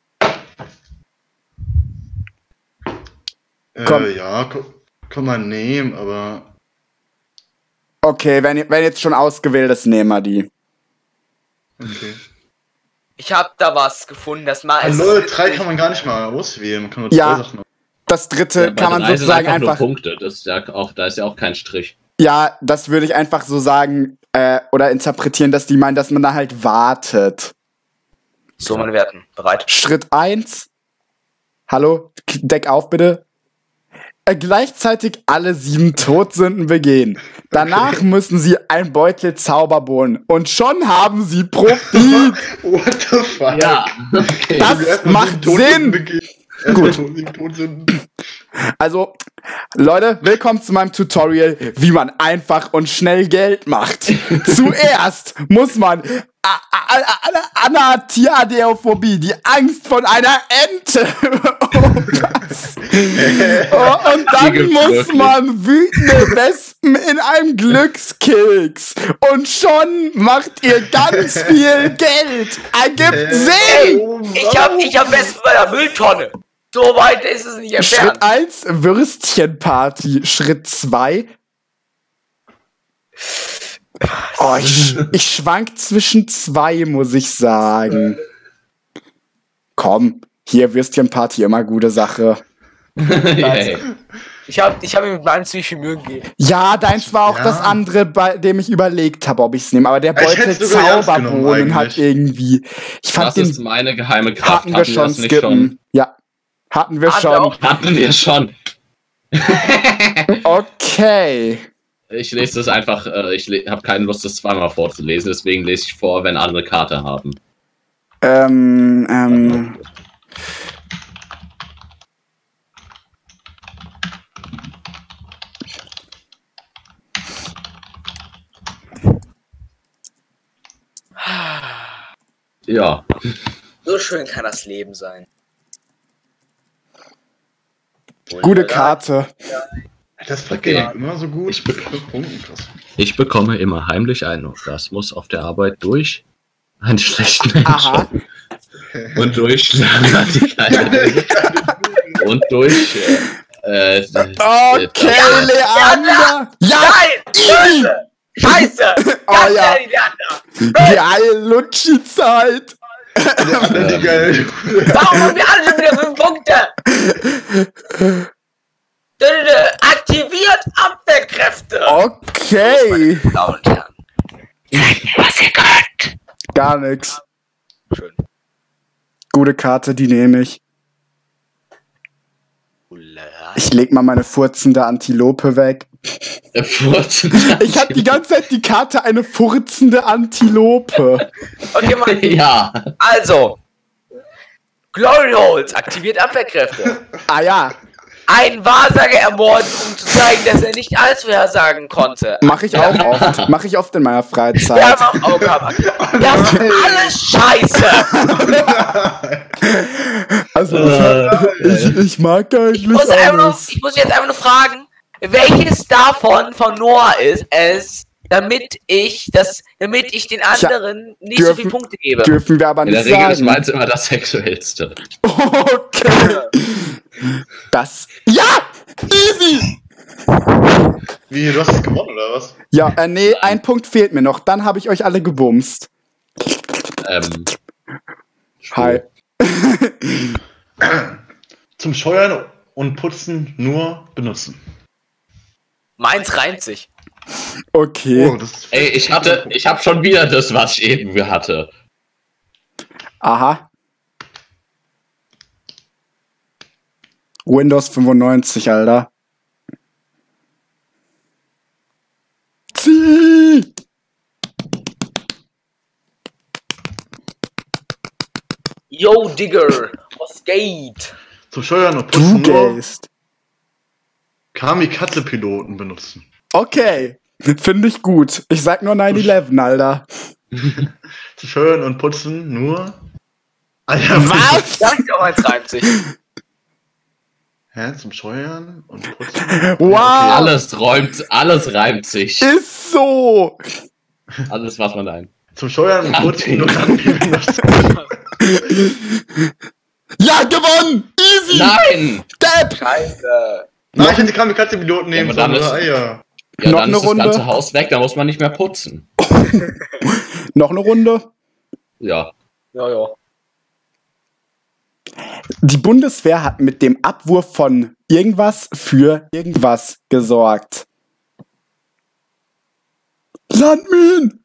Speaker 1: Komm.
Speaker 3: Ja, kann man nehmen, aber.
Speaker 1: Okay, wenn jetzt schon ausgewählt ist, nehmen wir die.
Speaker 3: Okay.
Speaker 2: Ich hab da was gefunden, das mal.
Speaker 3: Hallo, 3 kann man gar nicht mal auswählen. Man kann nur 2
Speaker 1: Ja.
Speaker 3: Sachen.
Speaker 1: Das dritte
Speaker 4: Bei
Speaker 1: kann man
Speaker 4: 3 sind
Speaker 1: sozusagen
Speaker 4: nur
Speaker 1: einfach.
Speaker 4: Punkte. Das ist ja auch, da ist ja auch kein Strich.
Speaker 1: Ja, das würde ich einfach so sagen oder interpretieren, dass die meinen, dass man da halt wartet.
Speaker 2: So, meine Werten. Bereit?
Speaker 1: Schritt 1. Hallo, Deck auf bitte. Gleichzeitig alle 7 Todsünden begehen. Danach müssen sie ein Beutel Zauberbohnen und schon haben sie Profit.
Speaker 3: What the fuck?
Speaker 4: Ja, okay.
Speaker 1: Das macht Sinn. Gut. Also, Leute, willkommen zu meinem Tutorial, wie man einfach und schnell Geld macht. Zuerst muss man Anatiadeophobie, die Angst von einer Ente. Und dann
Speaker 4: gibt's
Speaker 1: muss
Speaker 4: wirklich.
Speaker 1: man wütende Wespen in einem Glückskeks. Und schon macht ihr ganz viel Geld. Ergibt Sinn.
Speaker 2: Ich hab Besten bei der Mülltonne. So weit ist es nicht entfernt.
Speaker 1: Schritt 1, Würstchenparty. Schritt 2. Oh, ich schwank zwischen 2, muss ich sagen. Komm, hier Würstchenparty, immer gute Sache.
Speaker 4: Yay.
Speaker 2: Ich hab mir mit meinem ziemlich viel Mühe gegeben.
Speaker 1: Ja, deins war auch
Speaker 3: Ja.
Speaker 1: das andere, bei dem ich überlegt habe, ob ich es nehme. Aber der
Speaker 3: Ich
Speaker 1: Beutel
Speaker 3: hätt's sogar ernst genommen
Speaker 1: Zauberbohnen hat
Speaker 3: eigentlich.
Speaker 1: irgendwie. Ich fand
Speaker 4: Das ist
Speaker 1: den
Speaker 4: meine geheime Kraft.
Speaker 1: hatten wir schon
Speaker 4: das nicht
Speaker 1: skippen. Ja, hatten wir
Speaker 2: Hatten wir
Speaker 1: schon.
Speaker 2: auch.
Speaker 4: Hatten wir schon.
Speaker 1: Okay.
Speaker 4: Ich lese das einfach, ich habe keine Lust, das zweimal vorzulesen, deswegen lese ich vor, wenn andere Karte haben. Ja.
Speaker 2: So schön kann das Leben sein.
Speaker 1: Gute Karte.
Speaker 3: Das
Speaker 4: Okay.
Speaker 3: geht immer so gut. 5 Punkte, krass.
Speaker 4: Ich bekomme immer heimlich einen Orgasmus auf der Arbeit durch einen schlechten
Speaker 1: Aha.
Speaker 4: Menschen. Und durch radikale und durch
Speaker 1: Okay, Leander. Ja,
Speaker 2: Nein!
Speaker 1: easy.
Speaker 2: Scheiße!
Speaker 1: Oh,
Speaker 2: Ganz
Speaker 1: ja.
Speaker 2: ehrlich, Leander.
Speaker 1: Geil, Lutschi-Zeit.
Speaker 3: Die geil.
Speaker 2: Warum haben wir alle schon wieder 5 Punkte? Aktiviert Abwehrkräfte!
Speaker 1: Okay.
Speaker 2: Meine Damen und Herren. Zeigt mir, was ihr könnt!
Speaker 1: Gar nix.
Speaker 2: Schön.
Speaker 1: Gute Karte, die nehme ich. Ich leg mal meine furzende Antilope weg. Ich hab die ganze Zeit die Karte eine furzende Antilope.
Speaker 2: Okay, Mann.
Speaker 4: Ja.
Speaker 2: Also. Glory Holes aktiviert Abwehrkräfte.
Speaker 1: Ah ja,
Speaker 2: Ein Wahrsager ermorden, um zu zeigen, dass er nicht alles vorhersagen konnte.
Speaker 1: mache ich auch oft. Mache ich oft in meiner
Speaker 2: Wir
Speaker 1: Freizeit.
Speaker 2: haben auch Auge haben. Das ist alles scheiße!
Speaker 1: Also ich mag eigentlich
Speaker 2: Ich muss
Speaker 1: alles.
Speaker 2: jetzt einfach nur fragen, welches davon von Noah ist es, damit ich den anderen nicht so viele Punkte gebe.
Speaker 1: Dürfen wir aber
Speaker 4: In der
Speaker 1: nicht
Speaker 4: Regel ist
Speaker 1: sagen.
Speaker 4: meins immer das sexuellste.
Speaker 1: Okay. Das. Ja! Easy!
Speaker 3: Wie, du hast es gewonnen, oder was?
Speaker 1: Ja, nee, ein Punkt fehlt mir noch. Dann habe ich euch alle gebumst. Hi.
Speaker 3: Zum Scheuern und Putzen nur benutzen.
Speaker 2: Meins reimt sich.
Speaker 1: Okay.
Speaker 3: das ist
Speaker 4: Ey, ich hab schon wieder das, was ich eben hatte.
Speaker 1: Aha. Windows 95, Alter. Zieh!
Speaker 2: Yo, Digger, was geht?
Speaker 3: Zum Steuern und
Speaker 1: Du
Speaker 3: Putzen nur
Speaker 1: gehst.
Speaker 3: Kamikaze-Piloten benutzen.
Speaker 1: Okay. Finde ich gut. Ich sag nur 9/11, Alter.
Speaker 3: Zum Steuern und Putzen nur... Alter,
Speaker 1: Was?
Speaker 2: Ja, auch eins reimt sich.
Speaker 3: Hä? Zum Steuern und Putzen?
Speaker 1: Wow!
Speaker 4: Alles reimt sich.
Speaker 1: Ist so!
Speaker 4: Alles, was man ein.
Speaker 3: Zum Steuern und Putzen nur Landminen benutzen.
Speaker 1: Ja, gewonnen! Easy!
Speaker 4: Nein!
Speaker 1: Depp!
Speaker 2: Scheiße.
Speaker 3: Nein, ich hätte Kamikaze-Piloten nehmen
Speaker 4: aber dann
Speaker 3: sollen,
Speaker 4: ist-
Speaker 3: oder Eier.
Speaker 4: Ja,
Speaker 1: Noch
Speaker 4: dann
Speaker 1: eine
Speaker 4: ist
Speaker 1: Runde?
Speaker 4: das ganze Haus weg, da muss man nicht mehr putzen.
Speaker 1: Noch eine Runde.
Speaker 4: Ja.
Speaker 2: Ja.
Speaker 1: Die Bundeswehr hat mit dem Abwurf von irgendwas für irgendwas gesorgt. Landminen!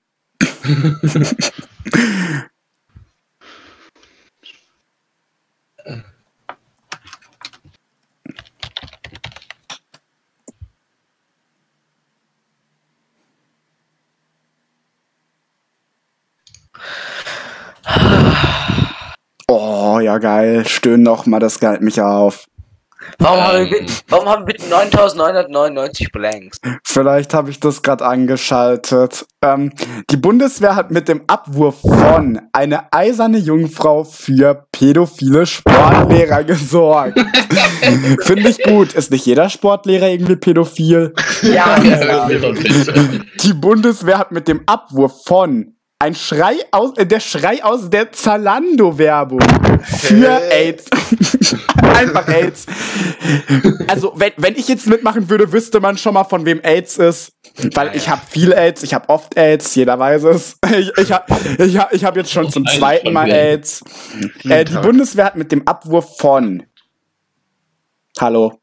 Speaker 1: Oh, ja geil. Stöhn noch mal, das galt mich auf.
Speaker 2: Warum haben wir bitte 9999 Blanks?
Speaker 1: Vielleicht habe ich das gerade angeschaltet. Die Bundeswehr hat mit dem Abwurf von eine eiserne Jungfrau für pädophile Sportlehrer gesorgt. Finde ich gut. Ist nicht jeder Sportlehrer irgendwie pädophil?
Speaker 2: Ja,
Speaker 1: Die Bundeswehr hat mit dem Abwurf von der Schrei aus der Zalando-Werbung für AIDS. Einfach AIDS. Also, wenn ich jetzt mitmachen würde, wüsste man schon mal, von wem AIDS ist. Weil ich habe viel AIDS, ich habe oft AIDS, jeder weiß es. Ich hab jetzt schon zum zweiten Mal AIDS. Die Bundeswehr hat mit dem Abwurf von... Hallo.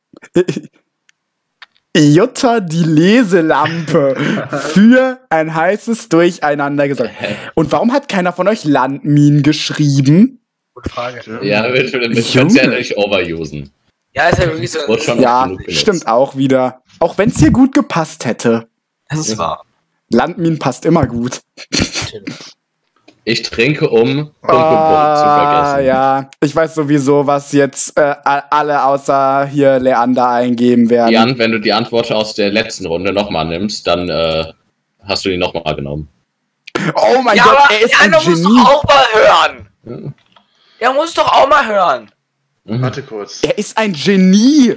Speaker 1: Jutta die Leselampe für ein heißes Durcheinander gesorgt. Und warum hat keiner von euch Landminen geschrieben?
Speaker 2: Gute Frage.
Speaker 4: Ja, wir können es
Speaker 1: Junge.
Speaker 4: ja nicht overusen.
Speaker 2: Ja, ist ja wirklich so.
Speaker 4: Wurde schon
Speaker 1: Ja,
Speaker 4: oft genug benutzt.
Speaker 1: stimmt auch wieder. Auch wenn es hier gut gepasst hätte.
Speaker 2: Das ist wahr.
Speaker 1: Landminen passt immer gut.
Speaker 4: Ich trinke, um Pumpeburg zu vergessen.
Speaker 1: Ja, ich weiß sowieso, was jetzt alle außer hier Leander eingeben werden.
Speaker 4: Jan, wenn du die Antwort aus der letzten Runde nochmal nimmst, dann hast du die nochmal genommen.
Speaker 1: Oh mein
Speaker 2: Ja,
Speaker 1: Gott,
Speaker 2: aber
Speaker 1: er ist ein
Speaker 2: Jan muss
Speaker 1: Genie.
Speaker 2: doch auch mal hören. Er muss doch auch mal hören.
Speaker 3: Warte kurz.
Speaker 1: Er ist ein Genie.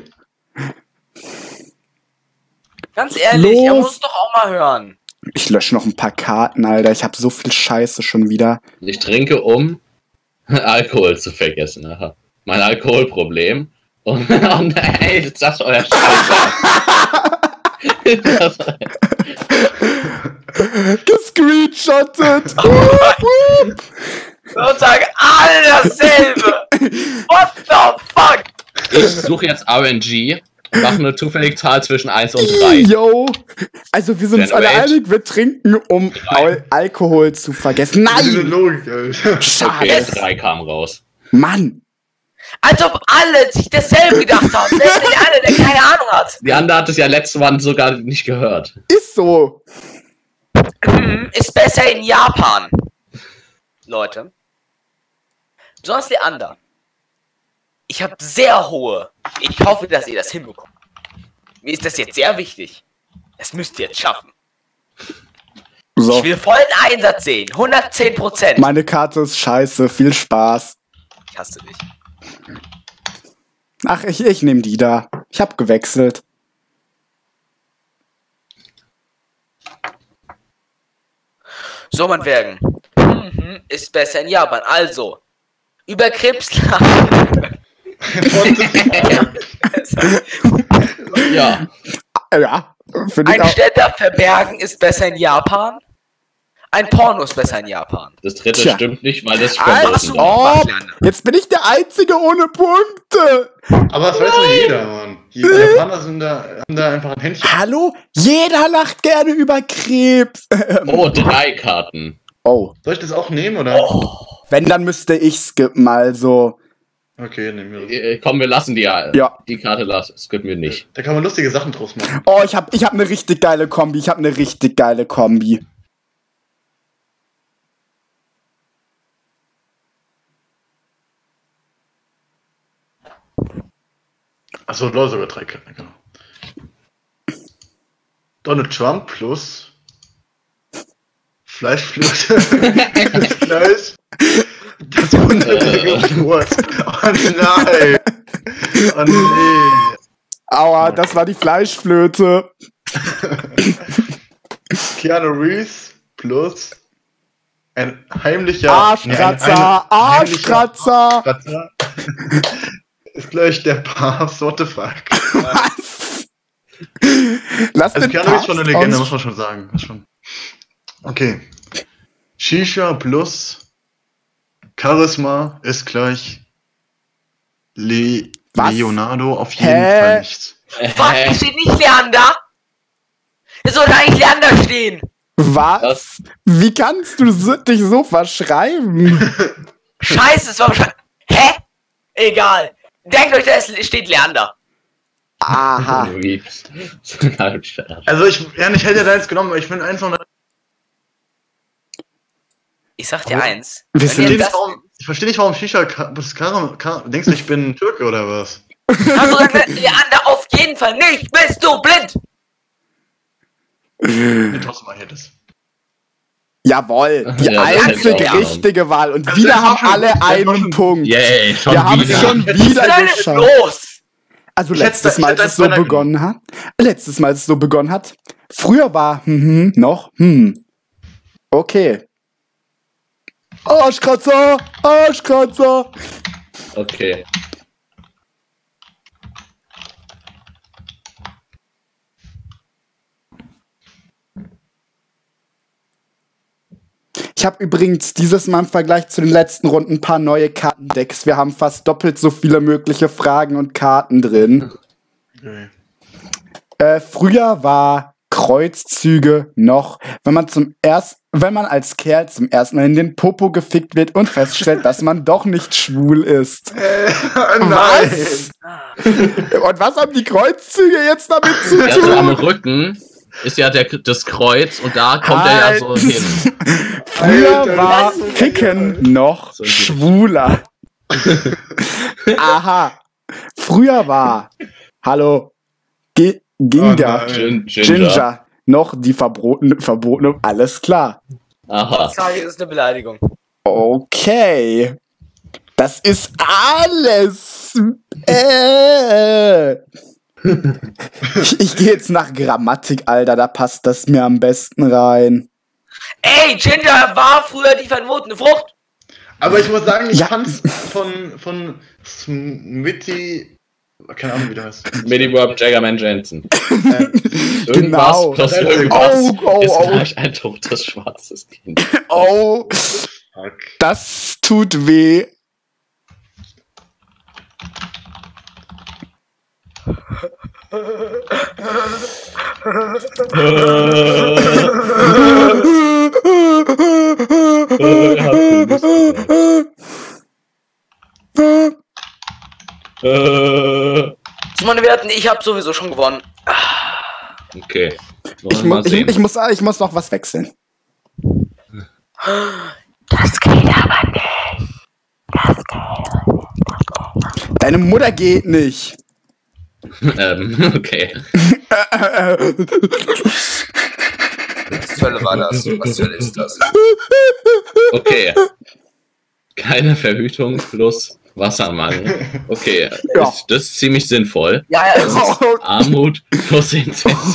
Speaker 2: Ganz ehrlich, er
Speaker 1: Los.
Speaker 2: muss doch auch mal hören.
Speaker 1: Ich lösche noch ein paar Karten, Alter. Ich habe so viel Scheiße schon wieder.
Speaker 4: Ich trinke, um Alkohol zu vergessen. Aha. Mein Alkoholproblem. Und oh nein, jetzt sagst du euer Scheiße.
Speaker 1: Gescreenshottet.
Speaker 2: Und sagen alle dasselbe. What the fuck?
Speaker 4: Ich suche jetzt RNG und mache eine zufällige Zahl zwischen 1 und 3.
Speaker 1: Yo. Also wir sind uns alle
Speaker 4: Generate.
Speaker 1: einig, wir trinken, um Alkohol zu vergessen.
Speaker 3: Diese
Speaker 1: Nein!
Speaker 3: Logik, Alter.
Speaker 1: Schade.
Speaker 4: Okay, 3 kam raus.
Speaker 1: Mann.
Speaker 2: Als ob alle sich dasselbe gedacht haben. Selbst der eine, der keine Ahnung hat.
Speaker 4: Die andere hat es ja letzte Mal sogar nicht gehört.
Speaker 1: Ist so.
Speaker 2: Ist besser in Japan. Leute. Besonders die anderen. Ich habe sehr hohe. Ich hoffe, dass ihr das hinbekommt. Mir ist das jetzt sehr wichtig. Das müsst ihr jetzt schaffen.
Speaker 1: So.
Speaker 2: Ich will vollen Einsatz sehen. 110%.
Speaker 1: Meine Karte ist scheiße. Viel Spaß.
Speaker 2: Ich hasse dich.
Speaker 1: Ach, ich nehme die da. Ich habe gewechselt.
Speaker 2: So, mein Wergen. Ist besser in Japan. Also. Über Krebs.
Speaker 4: Ja.
Speaker 1: Ja, finde ich
Speaker 2: Ein
Speaker 1: auch.
Speaker 2: Städter verbergen ist besser in Japan. Ein Porno ist besser in Japan.
Speaker 4: Das dritte
Speaker 1: Tja.
Speaker 4: stimmt nicht, weil das
Speaker 1: Als
Speaker 4: verboten war.
Speaker 1: ob! Jetzt bin ich der Einzige ohne Punkte!
Speaker 3: Aber das weiß doch jeder, Mann. Die Japaner haben da einfach ein Händchen.
Speaker 1: Hallo? Jeder lacht gerne über Krebs!
Speaker 4: Oh, 3 Karten.
Speaker 1: Oh.
Speaker 3: Soll ich das auch nehmen, oder?
Speaker 1: Wenn, dann müsste ich skippen, also.
Speaker 3: Okay, nehmen wir das.
Speaker 4: Komm, wir lassen die
Speaker 1: Ja.
Speaker 4: Die Karte lassen. Das können wir nicht.
Speaker 3: Da kann man lustige Sachen draus machen.
Speaker 1: Oh, ich hab eine richtig geile Kombi.
Speaker 3: Achso, Leute, sogar 3 Karten, genau. Donald Trump plus Fleischflöte. Fleisch. Das wunderliche Wort. Oh nein. Oh nee.
Speaker 1: Aua, das war die Fleischflöte.
Speaker 3: Keanu Reeves plus ein heimlicher...
Speaker 1: Arschkratzer, Arschkratzer.
Speaker 3: Arschkratzer. Ist gleich der Papst, what the fuck.
Speaker 1: Was? Lass
Speaker 3: Also
Speaker 1: den
Speaker 3: Keanu ist schon eine Legende,
Speaker 1: aus-
Speaker 3: muss man schon sagen. Das schon. Okay. Shisha plus Charisma ist gleich
Speaker 1: Was?
Speaker 3: Leonardo auf jeden
Speaker 1: Hä?
Speaker 3: Fall nichts.
Speaker 2: Was? Hier steht nicht Leander? Es sollte eigentlich Leander stehen.
Speaker 1: Was? Wie kannst du dich so verschreiben?
Speaker 2: Scheiße, es war wahrscheinlich... Hä? Egal. Denkt euch, da steht Leander.
Speaker 1: Aha.
Speaker 4: Wie?
Speaker 3: Also ich hätte ja da jetzt genommen, aber ich bin einfach...
Speaker 2: Ich sag dir eins.
Speaker 1: Wir
Speaker 2: Wenn
Speaker 1: sind-
Speaker 2: ihr das...
Speaker 3: Ich verstehe nicht, warum Shisha... Denkst du, ich bin Türke oder was?
Speaker 2: Hast du gesagt, Leander auf jeden Fall nicht. Bist du blind?
Speaker 3: Nee, trotzdem mal hier das.
Speaker 1: Jawohl, die
Speaker 4: Ja, das
Speaker 1: einzig
Speaker 4: hätte ich auch
Speaker 1: richtige Wahl. Und
Speaker 3: Das
Speaker 1: wieder
Speaker 3: ist auch
Speaker 1: haben
Speaker 3: schon-
Speaker 1: alle
Speaker 3: das ist auch
Speaker 1: einen
Speaker 3: schon-
Speaker 1: Punkt.
Speaker 4: Yay, schon
Speaker 1: Wir haben es
Speaker 4: wieder.
Speaker 1: schon
Speaker 2: Was
Speaker 1: wieder
Speaker 2: ist denn
Speaker 1: geschafft.
Speaker 2: los?
Speaker 1: Also
Speaker 3: Ich hätte-
Speaker 1: letztes
Speaker 3: ich
Speaker 1: Mal,
Speaker 3: hätte
Speaker 1: als es so
Speaker 3: als Männer
Speaker 1: begonnen hat. Letztes Mal, als es so begonnen hat. Früher war noch Okay. Arschkratzer, Arschkratzer.
Speaker 4: Okay.
Speaker 1: Ich habe übrigens dieses Mal im Vergleich zu den letzten Runden ein paar neue Kartendecks. Wir haben fast doppelt so viele mögliche Fragen und Karten drin.
Speaker 3: Okay.
Speaker 1: Früher war Kreuzzüge noch, wenn man als Kerl zum ersten Mal in den Popo gefickt wird und feststellt, dass man doch nicht schwul ist. Was? Und was haben die Kreuzzüge jetzt damit zu
Speaker 4: Ja, so am
Speaker 1: tun?
Speaker 4: Rücken ist ja das Kreuz und da kommt er ja so hin.
Speaker 1: Früher
Speaker 3: Alter,
Speaker 1: war
Speaker 3: das ist so
Speaker 1: Ficken
Speaker 3: genial.
Speaker 1: noch
Speaker 4: So gut.
Speaker 1: schwuler. Aha. Früher war, hallo, Ginga,
Speaker 3: Oh nein.
Speaker 1: Ginger, noch die verbotene, alles klar.
Speaker 4: Aha.
Speaker 2: Das ist eine Beleidigung.
Speaker 1: Okay. Das ist alles. Ich gehe jetzt nach Grammatik, Alter, da passt das mir am besten rein.
Speaker 2: Ey, Ginger war früher die verbotene Frucht.
Speaker 3: Aber ich muss sagen, ich
Speaker 1: Ja.
Speaker 3: fand's von Smitty... Keine Ahnung, wie der heißt.
Speaker 4: Mediburp Jaggerman Jensen. Irgendwas
Speaker 1: Genau.
Speaker 4: plus
Speaker 3: Oh,
Speaker 4: irgendwas
Speaker 1: oh,
Speaker 4: ist
Speaker 1: oh.
Speaker 4: gleich ein totes schwarzes Kind.
Speaker 1: Oh,
Speaker 3: Fuck.
Speaker 1: das tut weh.
Speaker 2: Simone, wir hatten, ich habe sowieso schon gewonnen.
Speaker 4: Okay.
Speaker 1: Ich
Speaker 4: Mal sehen.
Speaker 1: muss noch was wechseln.
Speaker 2: Das geht aber nicht.
Speaker 1: Deine Mutter geht nicht.
Speaker 4: Okay.
Speaker 2: Was zur Hölle war das? Was zur Hölle ist das?
Speaker 4: Okay. Keine Verhütung plus Wassermangel. Okay,
Speaker 1: Ja.
Speaker 4: das ist ziemlich sinnvoll.
Speaker 2: Ja, ja, es ist,
Speaker 4: Armut plus Inzest.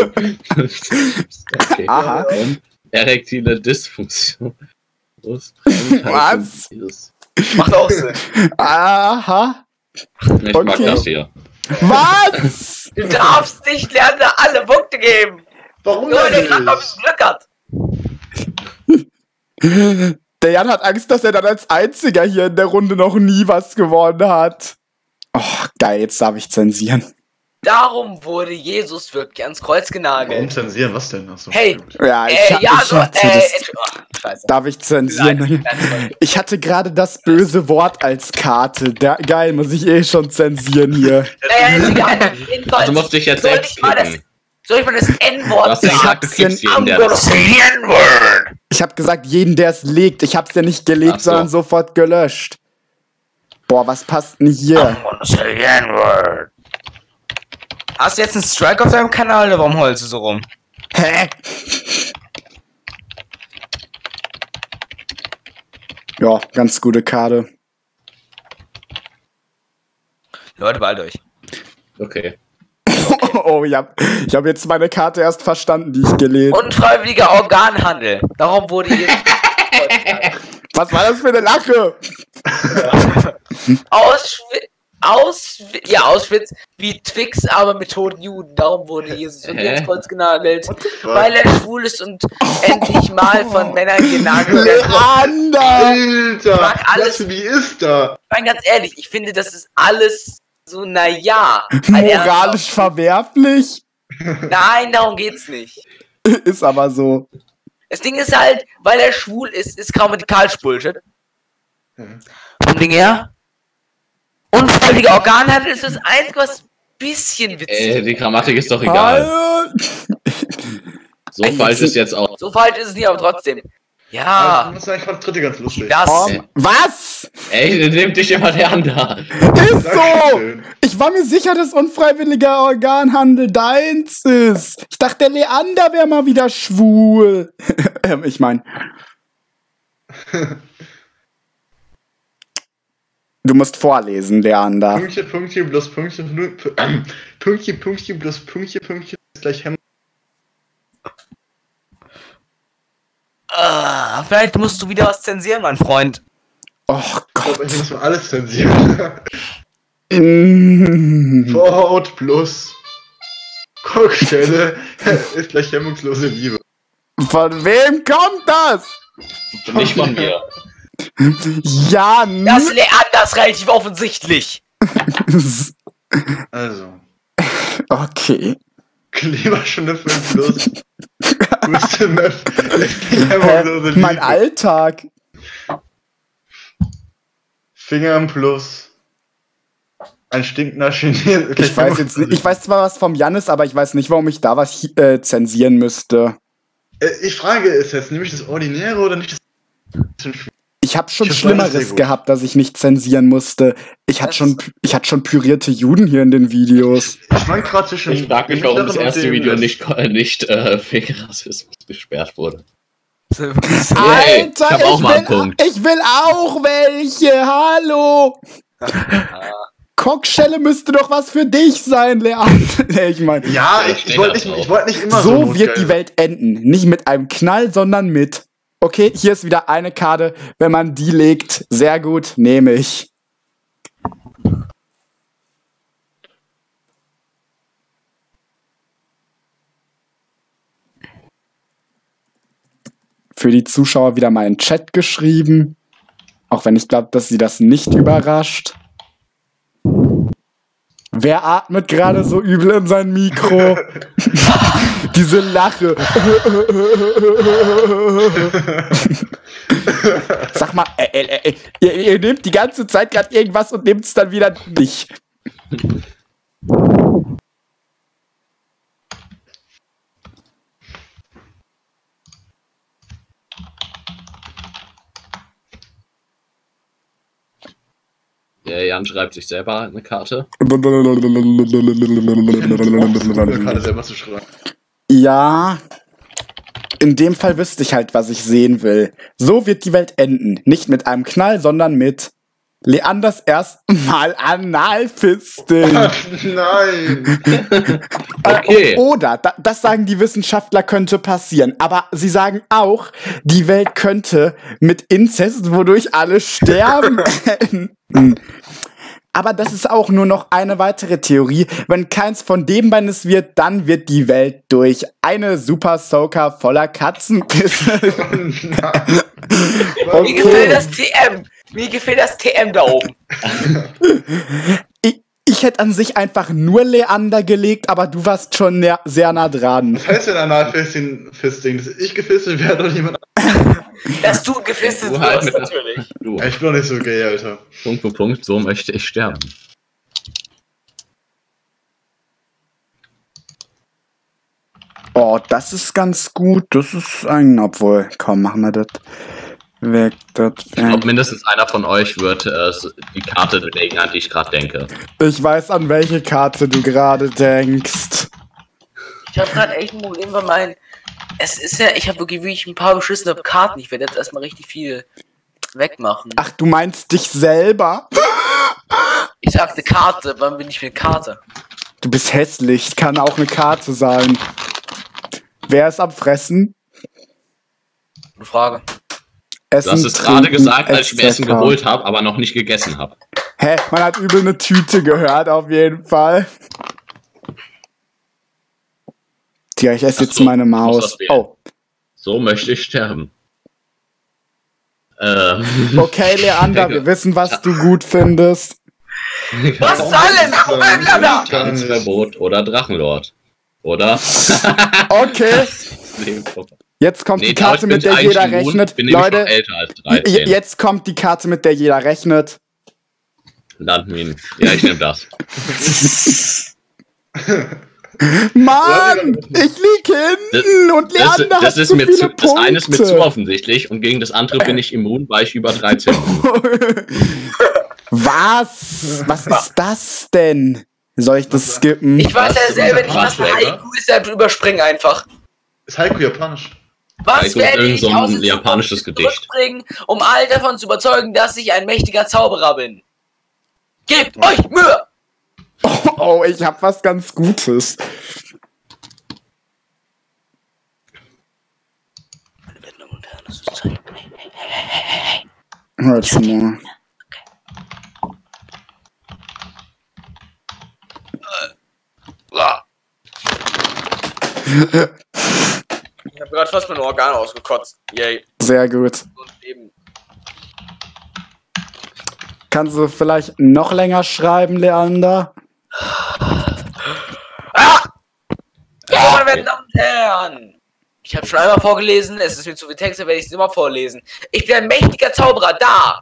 Speaker 4: Okay.
Speaker 1: Aha.
Speaker 4: Und erektile Dysfunktion. Plus
Speaker 1: Was?
Speaker 2: macht auch Sinn.
Speaker 1: Aha.
Speaker 4: Ich mag das hier.
Speaker 1: Was?
Speaker 2: Du darfst nicht Leander alle Punkte geben.
Speaker 3: Warum
Speaker 2: Nur der
Speaker 3: denn
Speaker 2: gerade noch ein
Speaker 3: nicht?
Speaker 2: bisschen Glück hat.
Speaker 1: Der Jan hat Angst, dass er dann als Einziger hier in der Runde noch nie was gewonnen hat. Oh, geil, jetzt darf ich zensieren.
Speaker 2: Darum wurde Jesus wirklich ans Kreuz
Speaker 3: Warum
Speaker 2: genagelt.
Speaker 3: zensieren? Was denn? Achso,
Speaker 2: Hey.
Speaker 3: stimmt.
Speaker 1: Ja,
Speaker 2: Scheiße.
Speaker 1: darf ich zensieren? Ich hatte gerade das böse Wort als Karte. Geil, muss ich eh schon zensieren hier.
Speaker 2: Ist egal. Jedenfalls
Speaker 4: Du musst dich jetzt
Speaker 2: soll
Speaker 4: selbst
Speaker 2: ich mal
Speaker 4: klicken.
Speaker 2: soll ich mal das
Speaker 4: Du
Speaker 2: N-Wort
Speaker 4: hast ja gesagt, du kriegst jeden, der das.
Speaker 2: N-Word.
Speaker 1: Ich habe gesagt, jeden, der es legt. Ich hab's ja nicht gelegt,
Speaker 4: Ach so.
Speaker 1: sondern sofort gelöscht. Boah, was passt denn hier?
Speaker 2: N-Word. Hast du jetzt einen Strike auf deinem Kanal oder warum heulst du so rum?
Speaker 1: Hä? Ja, ganz gute Karte.
Speaker 2: Leute, beeilt euch.
Speaker 4: Okay.
Speaker 1: Oh, ich hab jetzt meine Karte erst verstanden, die ich gelegt.
Speaker 2: Unfreiwilliger Organhandel. Darum wurde Jesus
Speaker 1: Was war das für eine Lache?
Speaker 2: Auschwitz wie Twix, aber mit toten Juden. Darum wurde Jesus wirklich ins Kreuz genagelt.
Speaker 3: fuck?
Speaker 2: Weil er schwul ist und endlich mal von Männern genagelt wird.
Speaker 1: Leander!
Speaker 3: Alter!
Speaker 2: mag alles-
Speaker 3: Was, wie ist da?
Speaker 2: Ich meine, ganz ehrlich, ich finde, das ist alles so, naja.
Speaker 1: Moralisch verwerflich?
Speaker 2: Nein, darum geht's nicht.
Speaker 1: Ist aber so.
Speaker 2: Das Ding ist halt, weil er schwul ist grammatikalisch Bullshit. Vom Ding her. Unfreiwilliger Organhandel ist das Einzige, was ein bisschen witzig ist.
Speaker 4: Die Grammatik ist doch egal.
Speaker 1: Hallo?
Speaker 4: So falsch ist jetzt auch.
Speaker 2: So falsch ist es nicht, aber trotzdem.
Speaker 3: Ich
Speaker 2: Ja,
Speaker 3: muss sagen, ich fand das dritte ganz lustig.
Speaker 2: das.
Speaker 1: Was?
Speaker 4: Ey, nimmt dich immer der an da.
Speaker 1: Ist so!
Speaker 3: Dankeschön.
Speaker 1: Ich war mir sicher, dass unfreiwilliger Organhandel deins ist. Ich dachte, der Leander wäre mal wieder schwul. Ich meine. Du musst vorlesen, Leander.
Speaker 3: Pünktchen, Pünktchen plus Pünktchen, Pünktchen, Pünktchen plus Pünktchen, Pünktchen ist gleich Hemd.
Speaker 2: Vielleicht musst du wieder was zensieren, mein Freund.
Speaker 1: Oh
Speaker 3: Ich
Speaker 1: Gott.
Speaker 3: glaube, ich muss mal alles zensieren.
Speaker 1: Mm.
Speaker 3: Vorhaut plus Kockstelle ist gleich hemmungslose Liebe.
Speaker 1: Von wem kommt das?
Speaker 4: Nicht von mir.
Speaker 1: Jan.
Speaker 2: Das Leander ist relativ offensichtlich.
Speaker 3: Also,
Speaker 1: Okay.
Speaker 3: Klimastunde 5 plus Wisdom Map ist gleich hemmungslose Liebe.
Speaker 1: Mein Alltag.
Speaker 3: Fingern plus ein stinkender Chinese.
Speaker 1: Ich weiß jetzt nicht. Ich weiß zwar was vom Jannis, aber ich weiß nicht, warum ich da was zensieren müsste.
Speaker 3: Ich frage, ist jetzt nämlich das Ordinäre oder nicht das?
Speaker 1: Ich habe schon
Speaker 3: Ich fand das sehr
Speaker 1: Schlimmeres
Speaker 3: gut.
Speaker 1: gehabt, dass ich nicht zensieren musste. Ich hatte schon pürierte Juden hier in den Videos.
Speaker 3: Ich schwank gerade zwischen.
Speaker 4: Ich frag mich, warum das
Speaker 3: mittleren und
Speaker 4: erste
Speaker 3: dem
Speaker 4: Video
Speaker 3: letzten.
Speaker 4: nicht wegen Rassismus gesperrt wurde.
Speaker 1: Alter,
Speaker 4: ich hab auch mal einen Punkt.
Speaker 1: ich will auch welche. Hallo. Kockschelle müsste doch was für dich sein, Leander. Nee, ich meine,
Speaker 3: Ja,
Speaker 4: Ja,
Speaker 3: ich
Speaker 4: steht
Speaker 3: wollte
Speaker 4: da
Speaker 3: nicht,
Speaker 4: drauf.
Speaker 3: wollt nicht immer so.
Speaker 1: so wird
Speaker 3: notgeil
Speaker 1: die Welt enden. Nicht mit einem Knall, sondern mit. Okay, hier ist wieder eine Karte. Wenn man die legt, sehr gut, nehme ich. Für die Zuschauer wieder mal in Chat geschrieben. Auch wenn ich glaube, dass sie das nicht überrascht. Wer atmet gerade so übel in sein Mikro? Diese Lache. Sag mal, ihr nehmt die ganze Zeit gerade irgendwas und nehmt es dann wieder nicht.
Speaker 4: Der Jan schreibt sich selber eine Karte.
Speaker 3: gerade selber zu schreiben.
Speaker 1: Ja, in dem Fall wüsste ich halt, was ich sehen will. So wird die Welt enden. Nicht mit einem Knall, sondern mit Leanders erstmal Analfisting.
Speaker 3: Nein!
Speaker 4: Okay.
Speaker 1: Oder, das sagen die Wissenschaftler, könnte passieren. Aber sie sagen auch, die Welt könnte mit Inzest, wodurch alle sterben, enden. Aber das ist auch nur noch eine weitere Theorie. Wenn keins von den beiden es wird, dann wird die Welt durch eine Super Soaker voller Katzenpisse.
Speaker 2: Mir gefällt das TM. Mir gefällt das TM da oben.
Speaker 1: Ich hätte an sich einfach nur Leander gelegt, aber du warst schon sehr nah dran.
Speaker 3: Was heißt denn Analfisting? Ich gefistet werde oder jemand
Speaker 2: Dass du gefistet
Speaker 4: Du halt
Speaker 2: wirst,
Speaker 4: mit-
Speaker 2: natürlich.
Speaker 4: Du.
Speaker 3: Ich bin doch nicht so gay, Alter.
Speaker 4: Punkt, so möchte ich sterben.
Speaker 1: Oh, das ist ganz gut. Das ist ein... Obwohl, komm, machen wir das weg. Das
Speaker 4: Ich glaube, mindestens einer von euch wird die Karte legen, an die ich gerade denke.
Speaker 1: Ich weiß, an welche Karte du gerade denkst.
Speaker 2: Ich habe gerade echt ein Problem, weil mein... Es ist ja... Ich habe wirklich ein paar beschissene Karten. Ich werde jetzt erstmal richtig viel wegmachen.
Speaker 1: Ach, du meinst dich selber?
Speaker 2: Ich sagte Karte. Wann bin ich mit Karte?
Speaker 1: Du bist hässlich. Kann auch eine Karte sein. Wer ist am Fressen?
Speaker 2: Eine Frage.
Speaker 1: Essen,
Speaker 4: Du hast es
Speaker 1: trinken,
Speaker 4: gerade gesagt, als ich mir Essen
Speaker 1: etc.
Speaker 4: geholt habe, aber noch nicht gegessen habe.
Speaker 1: Hä? Man hat übel eine Tüte gehört, auf jeden Fall. Tja, ich esse
Speaker 4: Ach
Speaker 1: jetzt
Speaker 4: so,
Speaker 1: meine
Speaker 4: ich muss
Speaker 1: Maus.
Speaker 4: was wählen.
Speaker 1: Oh,
Speaker 4: So möchte ich sterben.
Speaker 1: okay, Leander, wir wissen, was du gut findest.
Speaker 2: Was soll denn?
Speaker 4: Tanzverbot oder Drachenlord. Oder?
Speaker 1: Okay, jetzt kommt die Karte, mit der jeder rechnet.
Speaker 4: Bin nämlich noch
Speaker 1: Leute,
Speaker 4: älter als 13.
Speaker 1: jetzt kommt die Karte, mit der jeder rechnet.
Speaker 4: Landminen. Ja, ich nehme das.
Speaker 1: Mann, ich lieg hinten und Leander hat
Speaker 4: Das ist
Speaker 1: zu
Speaker 4: mir
Speaker 1: viele
Speaker 4: zu, das eine ist mir zu
Speaker 1: Punkte.
Speaker 4: offensichtlich und gegen das andere bin ich immun, weil ich über 13 bin.
Speaker 1: Was? Was ist das denn? Soll ich das skippen?
Speaker 2: Ich weiß ja
Speaker 4: Was?
Speaker 2: selber nicht, was ein
Speaker 4: Ratschläge?
Speaker 2: Haiku ist, dann überspringen einfach.
Speaker 3: Ist Haiku japanisch?
Speaker 2: Was
Speaker 4: Haiku ist
Speaker 2: werde
Speaker 4: irgend
Speaker 2: ich
Speaker 4: so ein
Speaker 2: aus der
Speaker 4: japanisches
Speaker 2: Zukunft
Speaker 4: Gedicht.
Speaker 2: zurückbringen, um all davon zu überzeugen, dass ich ein mächtiger Zauberer bin? Gebt euch Mühe!
Speaker 1: Oh, ich hab was ganz Gutes. Warte mal.
Speaker 2: Ich habe gerade fast mein Organ ausgekotzt. Yay.
Speaker 1: Sehr gut.
Speaker 2: Und eben.
Speaker 1: Kannst du vielleicht noch länger schreiben, Leander?
Speaker 2: Meine Damen und Herren! Ich habe schon einmal vorgelesen, es ist mir zu viel Text, dann werde ich es immer vorlesen. Ich bin ein mächtiger Zauberer, da!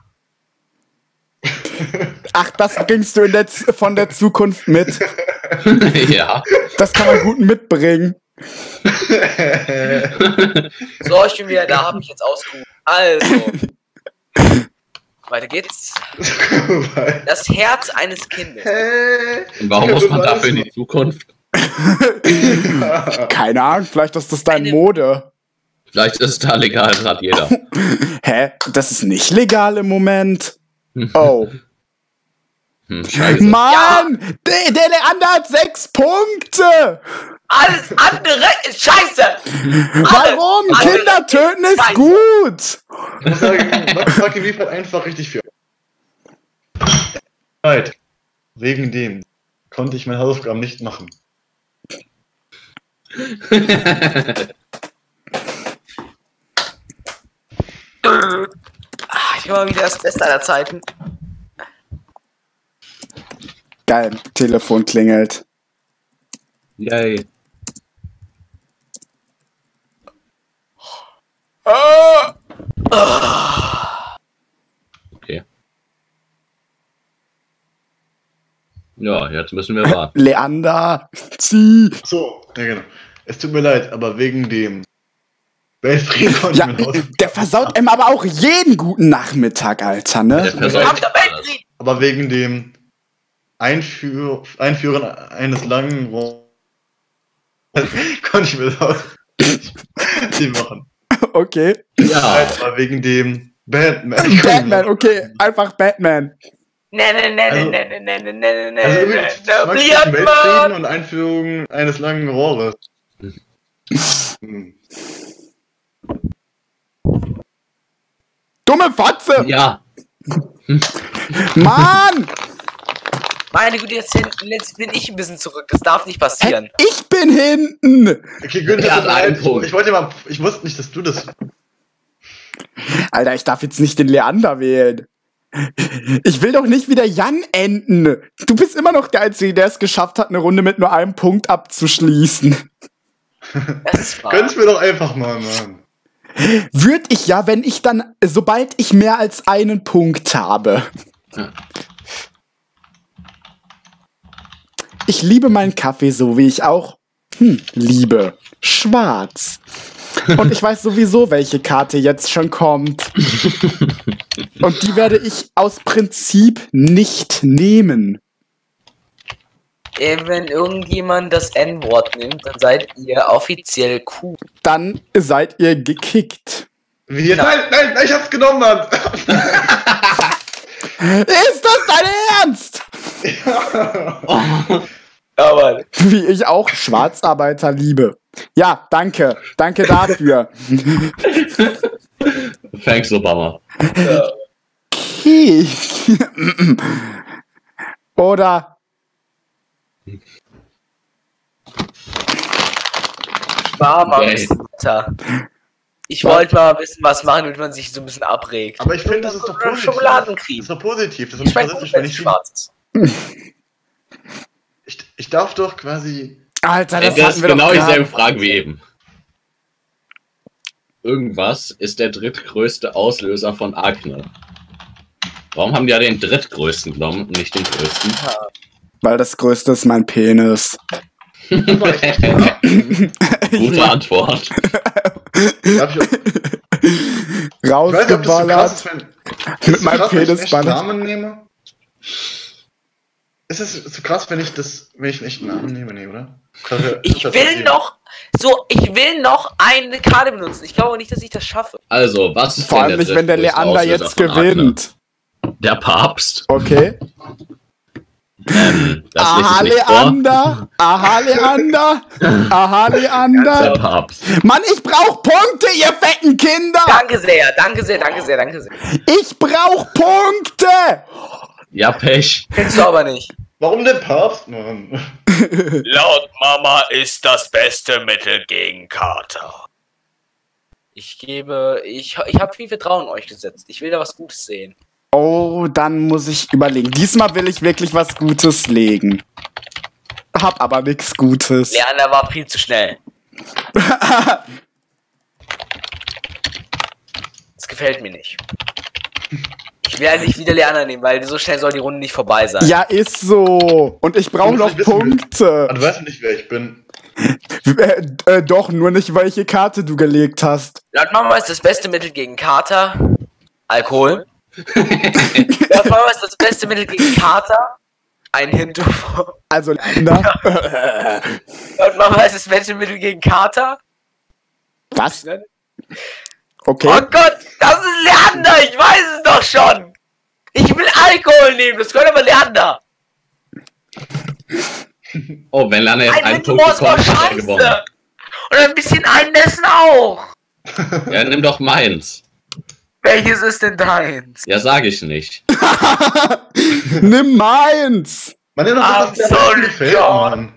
Speaker 1: Ach, das bringst du von der Zukunft mit.
Speaker 4: Ja.
Speaker 1: Das kann man gut mitbringen.
Speaker 2: So, ich bin wieder da, habe mich jetzt ausgeruht. Also. Weiter geht's. Das Herz eines Kindes.
Speaker 4: Und warum muss man dafür in die Zukunft?
Speaker 1: Keine Ahnung, vielleicht ist das deine
Speaker 2: Eine-
Speaker 1: Mode.
Speaker 4: Vielleicht ist es da legal, das hat jeder.
Speaker 1: Hä? Das ist nicht legal im Moment. Oh.
Speaker 4: Scheiße.
Speaker 1: Mann! Der Leander hat 6 Punkte!
Speaker 2: Alles andere ist scheiße!
Speaker 1: Warum?
Speaker 2: Alles
Speaker 1: Kinder töten ist
Speaker 2: scheiße.
Speaker 1: gut!
Speaker 3: Ich muss sagen, Lucky lief halt einfach richtig für. Right. Wegen dem konnte ich meine Hausaufgaben nicht machen.
Speaker 2: Ich war wieder das Beste aller Zeiten.
Speaker 1: Geil, Telefon klingelt.
Speaker 4: Yay. Okay. Ja, jetzt müssen wir warten.
Speaker 1: Leander, zieh!
Speaker 3: So, ja genau. Es tut mir leid, aber wegen dem Weltfrieden konnte
Speaker 1: Ja,
Speaker 3: ich meine Hausaufgaben.
Speaker 1: der versaut einem aber auch jeden guten Nachmittag, Alter,
Speaker 4: Der
Speaker 1: ne?
Speaker 4: versaut
Speaker 2: Habt ihr Weltkrieg?
Speaker 3: Aber wegen dem Einführen eines langen konnte ich mir das auch nicht machen.
Speaker 1: Okay.
Speaker 4: Ja,
Speaker 3: Aber wegen dem Batman.
Speaker 1: Batman, okay, einfach Batman.
Speaker 2: Also
Speaker 3: Also irgendwie zwischen Weltfrieden und Einführung eines langen Rohres. Hm.
Speaker 1: Dumme Fotze!
Speaker 4: ja.
Speaker 1: Mann!
Speaker 2: Meine Güte, jetzt bin ich ein bisschen zurück. Das darf nicht passieren.
Speaker 1: Ich bin hinten!
Speaker 3: Okay, Günther,
Speaker 4: Er hat einen
Speaker 3: ich
Speaker 4: Punkt.
Speaker 3: wusste nicht, dass du das...
Speaker 1: Alter, ich darf jetzt nicht den Leander wählen. Ich will doch nicht wieder Jan enden. Du bist immer noch der Einzige, der es geschafft hat, eine Runde mit nur einem Punkt abzuschließen.
Speaker 2: Das ist wahr.
Speaker 3: Gönn's mir doch einfach mal, Mann.
Speaker 1: Würde ich ja, wenn ich dann, sobald ich mehr als einen Punkt habe.
Speaker 4: Ja.
Speaker 1: Ich liebe meinen Kaffee so, wie ich auch liebe. Schwarz. Und ich weiß sowieso, welche Karte jetzt schon kommt. Und die werde ich aus Prinzip nicht nehmen.
Speaker 2: Wenn irgendjemand das N-Wort nimmt, dann seid ihr offiziell cool.
Speaker 1: Dann seid ihr gekickt.
Speaker 3: Wie? Nein, ich hab's genommen, Mann.
Speaker 1: Ist das dein Ernst?
Speaker 2: Aber
Speaker 1: Wie ich auch Schwarzarbeiter liebe. Ja, danke. Danke dafür.
Speaker 4: Thanks, Obama.
Speaker 1: Okay. Oder
Speaker 2: war mal ein
Speaker 4: Okay.
Speaker 2: bisschen weiter. Ich wollte mal wissen, was machen, damit man sich so ein bisschen abregt.
Speaker 3: Aber ich finde, das ist doch positiv.
Speaker 2: Schokoladencreme.
Speaker 3: Das ist doch positiv. Das ist
Speaker 2: Ich
Speaker 3: doch
Speaker 2: meine,
Speaker 3: nicht
Speaker 2: gut,
Speaker 3: wenn
Speaker 2: wenn es
Speaker 3: ich
Speaker 2: schwarz ist.
Speaker 3: ich darf doch quasi...
Speaker 1: Alter, das
Speaker 4: Das
Speaker 1: hatten
Speaker 4: ist
Speaker 1: wir
Speaker 4: genau
Speaker 1: doch
Speaker 4: dieselben
Speaker 1: grad.
Speaker 4: Fragen wie eben. Irgendwas ist der drittgrößte Auslöser von Akne. Warum haben die ja den drittgrößten genommen und nicht den größten?
Speaker 1: Weil das Größte ist mein Penis.
Speaker 4: Gute Antwort.
Speaker 3: Darf ich weiß nicht, ob das so krass
Speaker 1: Rausgeballert.
Speaker 3: ist, wenn,
Speaker 1: Mit meinem
Speaker 3: wenn ich
Speaker 1: Penis
Speaker 3: einen echten
Speaker 1: ballert.
Speaker 3: Namen nehme? Ist es so krass, wenn ich einen echten Namen nehme, nee, oder?
Speaker 2: Ich will noch eine Karte benutzen. Ich glaube nicht, dass ich das schaffe.
Speaker 4: Also, was ist
Speaker 1: Vor
Speaker 4: denn
Speaker 1: allem nicht, wenn der
Speaker 4: drittgrößte
Speaker 1: Leander
Speaker 4: Auslöser
Speaker 1: jetzt
Speaker 4: von Akne?
Speaker 1: gewinnt.
Speaker 4: Der Papst.
Speaker 1: Okay.
Speaker 4: Das
Speaker 1: Aha,
Speaker 4: lese ich nicht vor.
Speaker 1: Leander. Aha, Leander. Aha,
Speaker 4: Der
Speaker 1: Leander.
Speaker 4: Papst.
Speaker 1: Mann, ich brauch Punkte, ihr fetten Kinder.
Speaker 2: Danke sehr, danke sehr, danke sehr, danke sehr.
Speaker 1: Ich brauch Punkte.
Speaker 4: Ja, Pech.
Speaker 2: Findest du aber nicht.
Speaker 3: Warum der Papst, Mann?
Speaker 2: Laut Mama ist das beste Mittel gegen Kater. Ich habe viel Vertrauen in euch gesetzt. Ich will da was Gutes sehen.
Speaker 1: Oh, dann muss ich überlegen. Diesmal will ich wirklich was Gutes legen. Hab aber nichts Gutes.
Speaker 2: Leander war viel zu schnell. Das gefällt mir nicht. Ich will nicht wieder Leander nehmen, weil so schnell soll die Runde nicht vorbei sein.
Speaker 1: Ja, ist so. Und ich brauche
Speaker 3: Du musst
Speaker 1: noch
Speaker 3: nicht wissen,
Speaker 1: Punkte.
Speaker 3: Du weißt nicht, wer ich bin.
Speaker 1: Doch, nur nicht, welche Karte du gelegt hast.
Speaker 2: Laut Mama ist das beste Mittel gegen Kater Alkohol. Laut Mama ist das beste Mittel gegen Kater ein Hindu.
Speaker 1: Also, Leander.
Speaker 2: Laut Mama ist das beste Mittel gegen Kater.
Speaker 1: Was?
Speaker 2: Oh
Speaker 1: Okay.
Speaker 2: Gott, das ist Leander, ich weiß es doch schon. Ich will Alkohol nehmen, das gehört aber Leander.
Speaker 4: Oh, wenn Lana jetzt einen Punkt
Speaker 2: Windwurst war
Speaker 4: bekommt, hat er
Speaker 2: scheiße.
Speaker 4: gewonnen.
Speaker 2: Und ein bisschen Einnässen auch.
Speaker 4: Ja, nimm doch meins.
Speaker 2: Welches ist denn deins?
Speaker 4: Ja, sag ich nicht.
Speaker 1: Nimm meins.
Speaker 3: Man nennt doch das, was der
Speaker 2: Absolut,
Speaker 3: Mann gefällt,
Speaker 2: ja.
Speaker 3: Mann.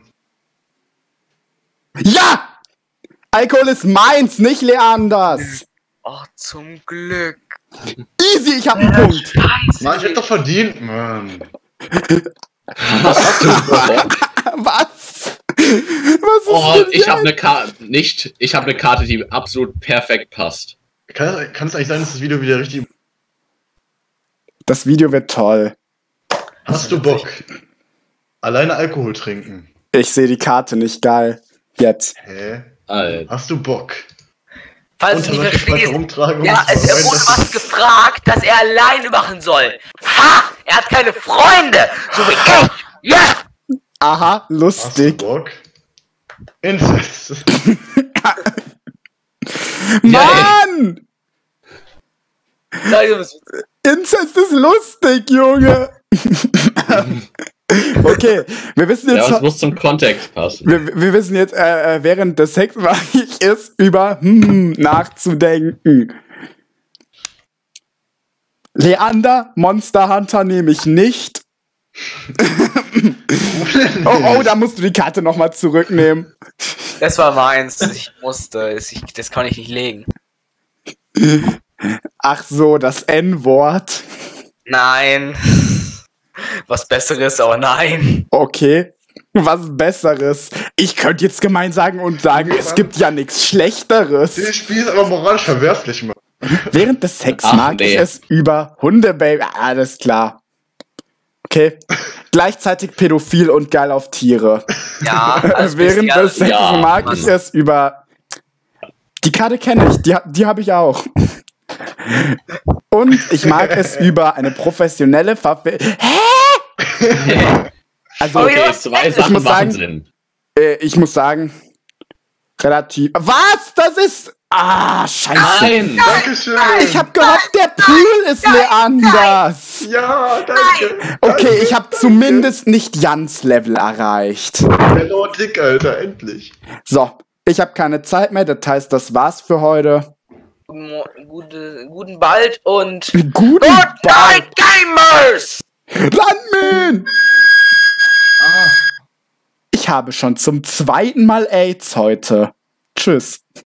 Speaker 1: Ja! Alkohol ist meins, nicht Leanders.
Speaker 2: Oh, zum Glück.
Speaker 1: Easy, ich hab einen Punkt.
Speaker 2: Scheiße.
Speaker 3: Mann, ich hab doch verdient, Mann.
Speaker 4: Hast du Bock?
Speaker 1: Was? Was ist
Speaker 4: Oh,
Speaker 1: denn
Speaker 4: ich habe
Speaker 1: jetzt?
Speaker 4: eine Karte, ich habe eine Karte, die absolut perfekt passt.
Speaker 3: Kann es eigentlich sein, dass das Video wieder richtig...
Speaker 1: Das Video wird toll.
Speaker 3: Hast du Bock? Alleine Alkohol trinken.
Speaker 1: Ich sehe die Karte nicht geil. Jetzt.
Speaker 3: Hä?
Speaker 4: Alter.
Speaker 3: Hast du Bock?
Speaker 2: Falls du nicht
Speaker 3: Unterwäsche
Speaker 2: verstehst.
Speaker 3: rumtragen, um
Speaker 2: Ja,
Speaker 3: zu
Speaker 2: es
Speaker 3: freuen,
Speaker 2: wurde
Speaker 3: dass-
Speaker 2: was gefragt, dass er alleine machen soll. Ha! Er hat keine Freunde! So wie ich! Ja!
Speaker 1: Aha,
Speaker 3: Hast du
Speaker 1: lustig.
Speaker 3: Bock? Incest.
Speaker 1: Mann!
Speaker 2: Sag dir was.
Speaker 1: Inzest ist lustig, Junge. Okay, wir wissen
Speaker 4: Ja,
Speaker 1: jetzt,
Speaker 4: aber es muss zum Kontext passen.
Speaker 1: wir wissen jetzt, während des Sex ich ist, über nachzudenken. Leander, Monster Hunter nehme ich nicht. Oh, da musst du die Karte nochmal zurücknehmen.
Speaker 2: Das war meins. Ich musste. Das kann ich nicht legen.
Speaker 1: Ach so, das N-Wort.
Speaker 2: Nein. Was Besseres, aber nein.
Speaker 1: Okay. Was Besseres. Ich könnte jetzt gemein sagen und sagen, es gibt ja nichts Schlechteres.
Speaker 3: Dieses Spiel ist aber moralisch verwerflich, Mann.
Speaker 1: Während des Sex
Speaker 4: Ach,
Speaker 1: mag
Speaker 4: nee.
Speaker 1: ich es über Hundebaby. Alles klar. Okay. Gleichzeitig pädophil und geil auf Tiere.
Speaker 2: Ja, alles
Speaker 1: Während des Sex
Speaker 4: Ja,
Speaker 1: mag
Speaker 2: Mann.
Speaker 1: ich es über... Die Karte kenne ich, die habe ich auch. Und ich mag es über eine professionelle Also,
Speaker 4: Okay, zwei Sachen
Speaker 1: muss
Speaker 4: machen
Speaker 1: sagen-
Speaker 4: Sinn.
Speaker 1: ich muss sagen, relativ... Was? Das ist... Ah, scheiße.
Speaker 4: Nein!
Speaker 3: Dankeschön.
Speaker 1: Ich hab gehofft, der Pool ist Leanders.
Speaker 3: Ja, danke.
Speaker 1: Okay, ich habe zumindest nicht Jans Level erreicht.
Speaker 3: Hello, Dick, Alter, endlich.
Speaker 1: So, ich habe keine Zeit mehr, das heißt, das war's für heute.
Speaker 2: Guten Bald und...
Speaker 1: Guten
Speaker 2: Night Gamers!
Speaker 1: Landmin! Ich habe schon zum zweiten Mal AIDS heute. Tschüss.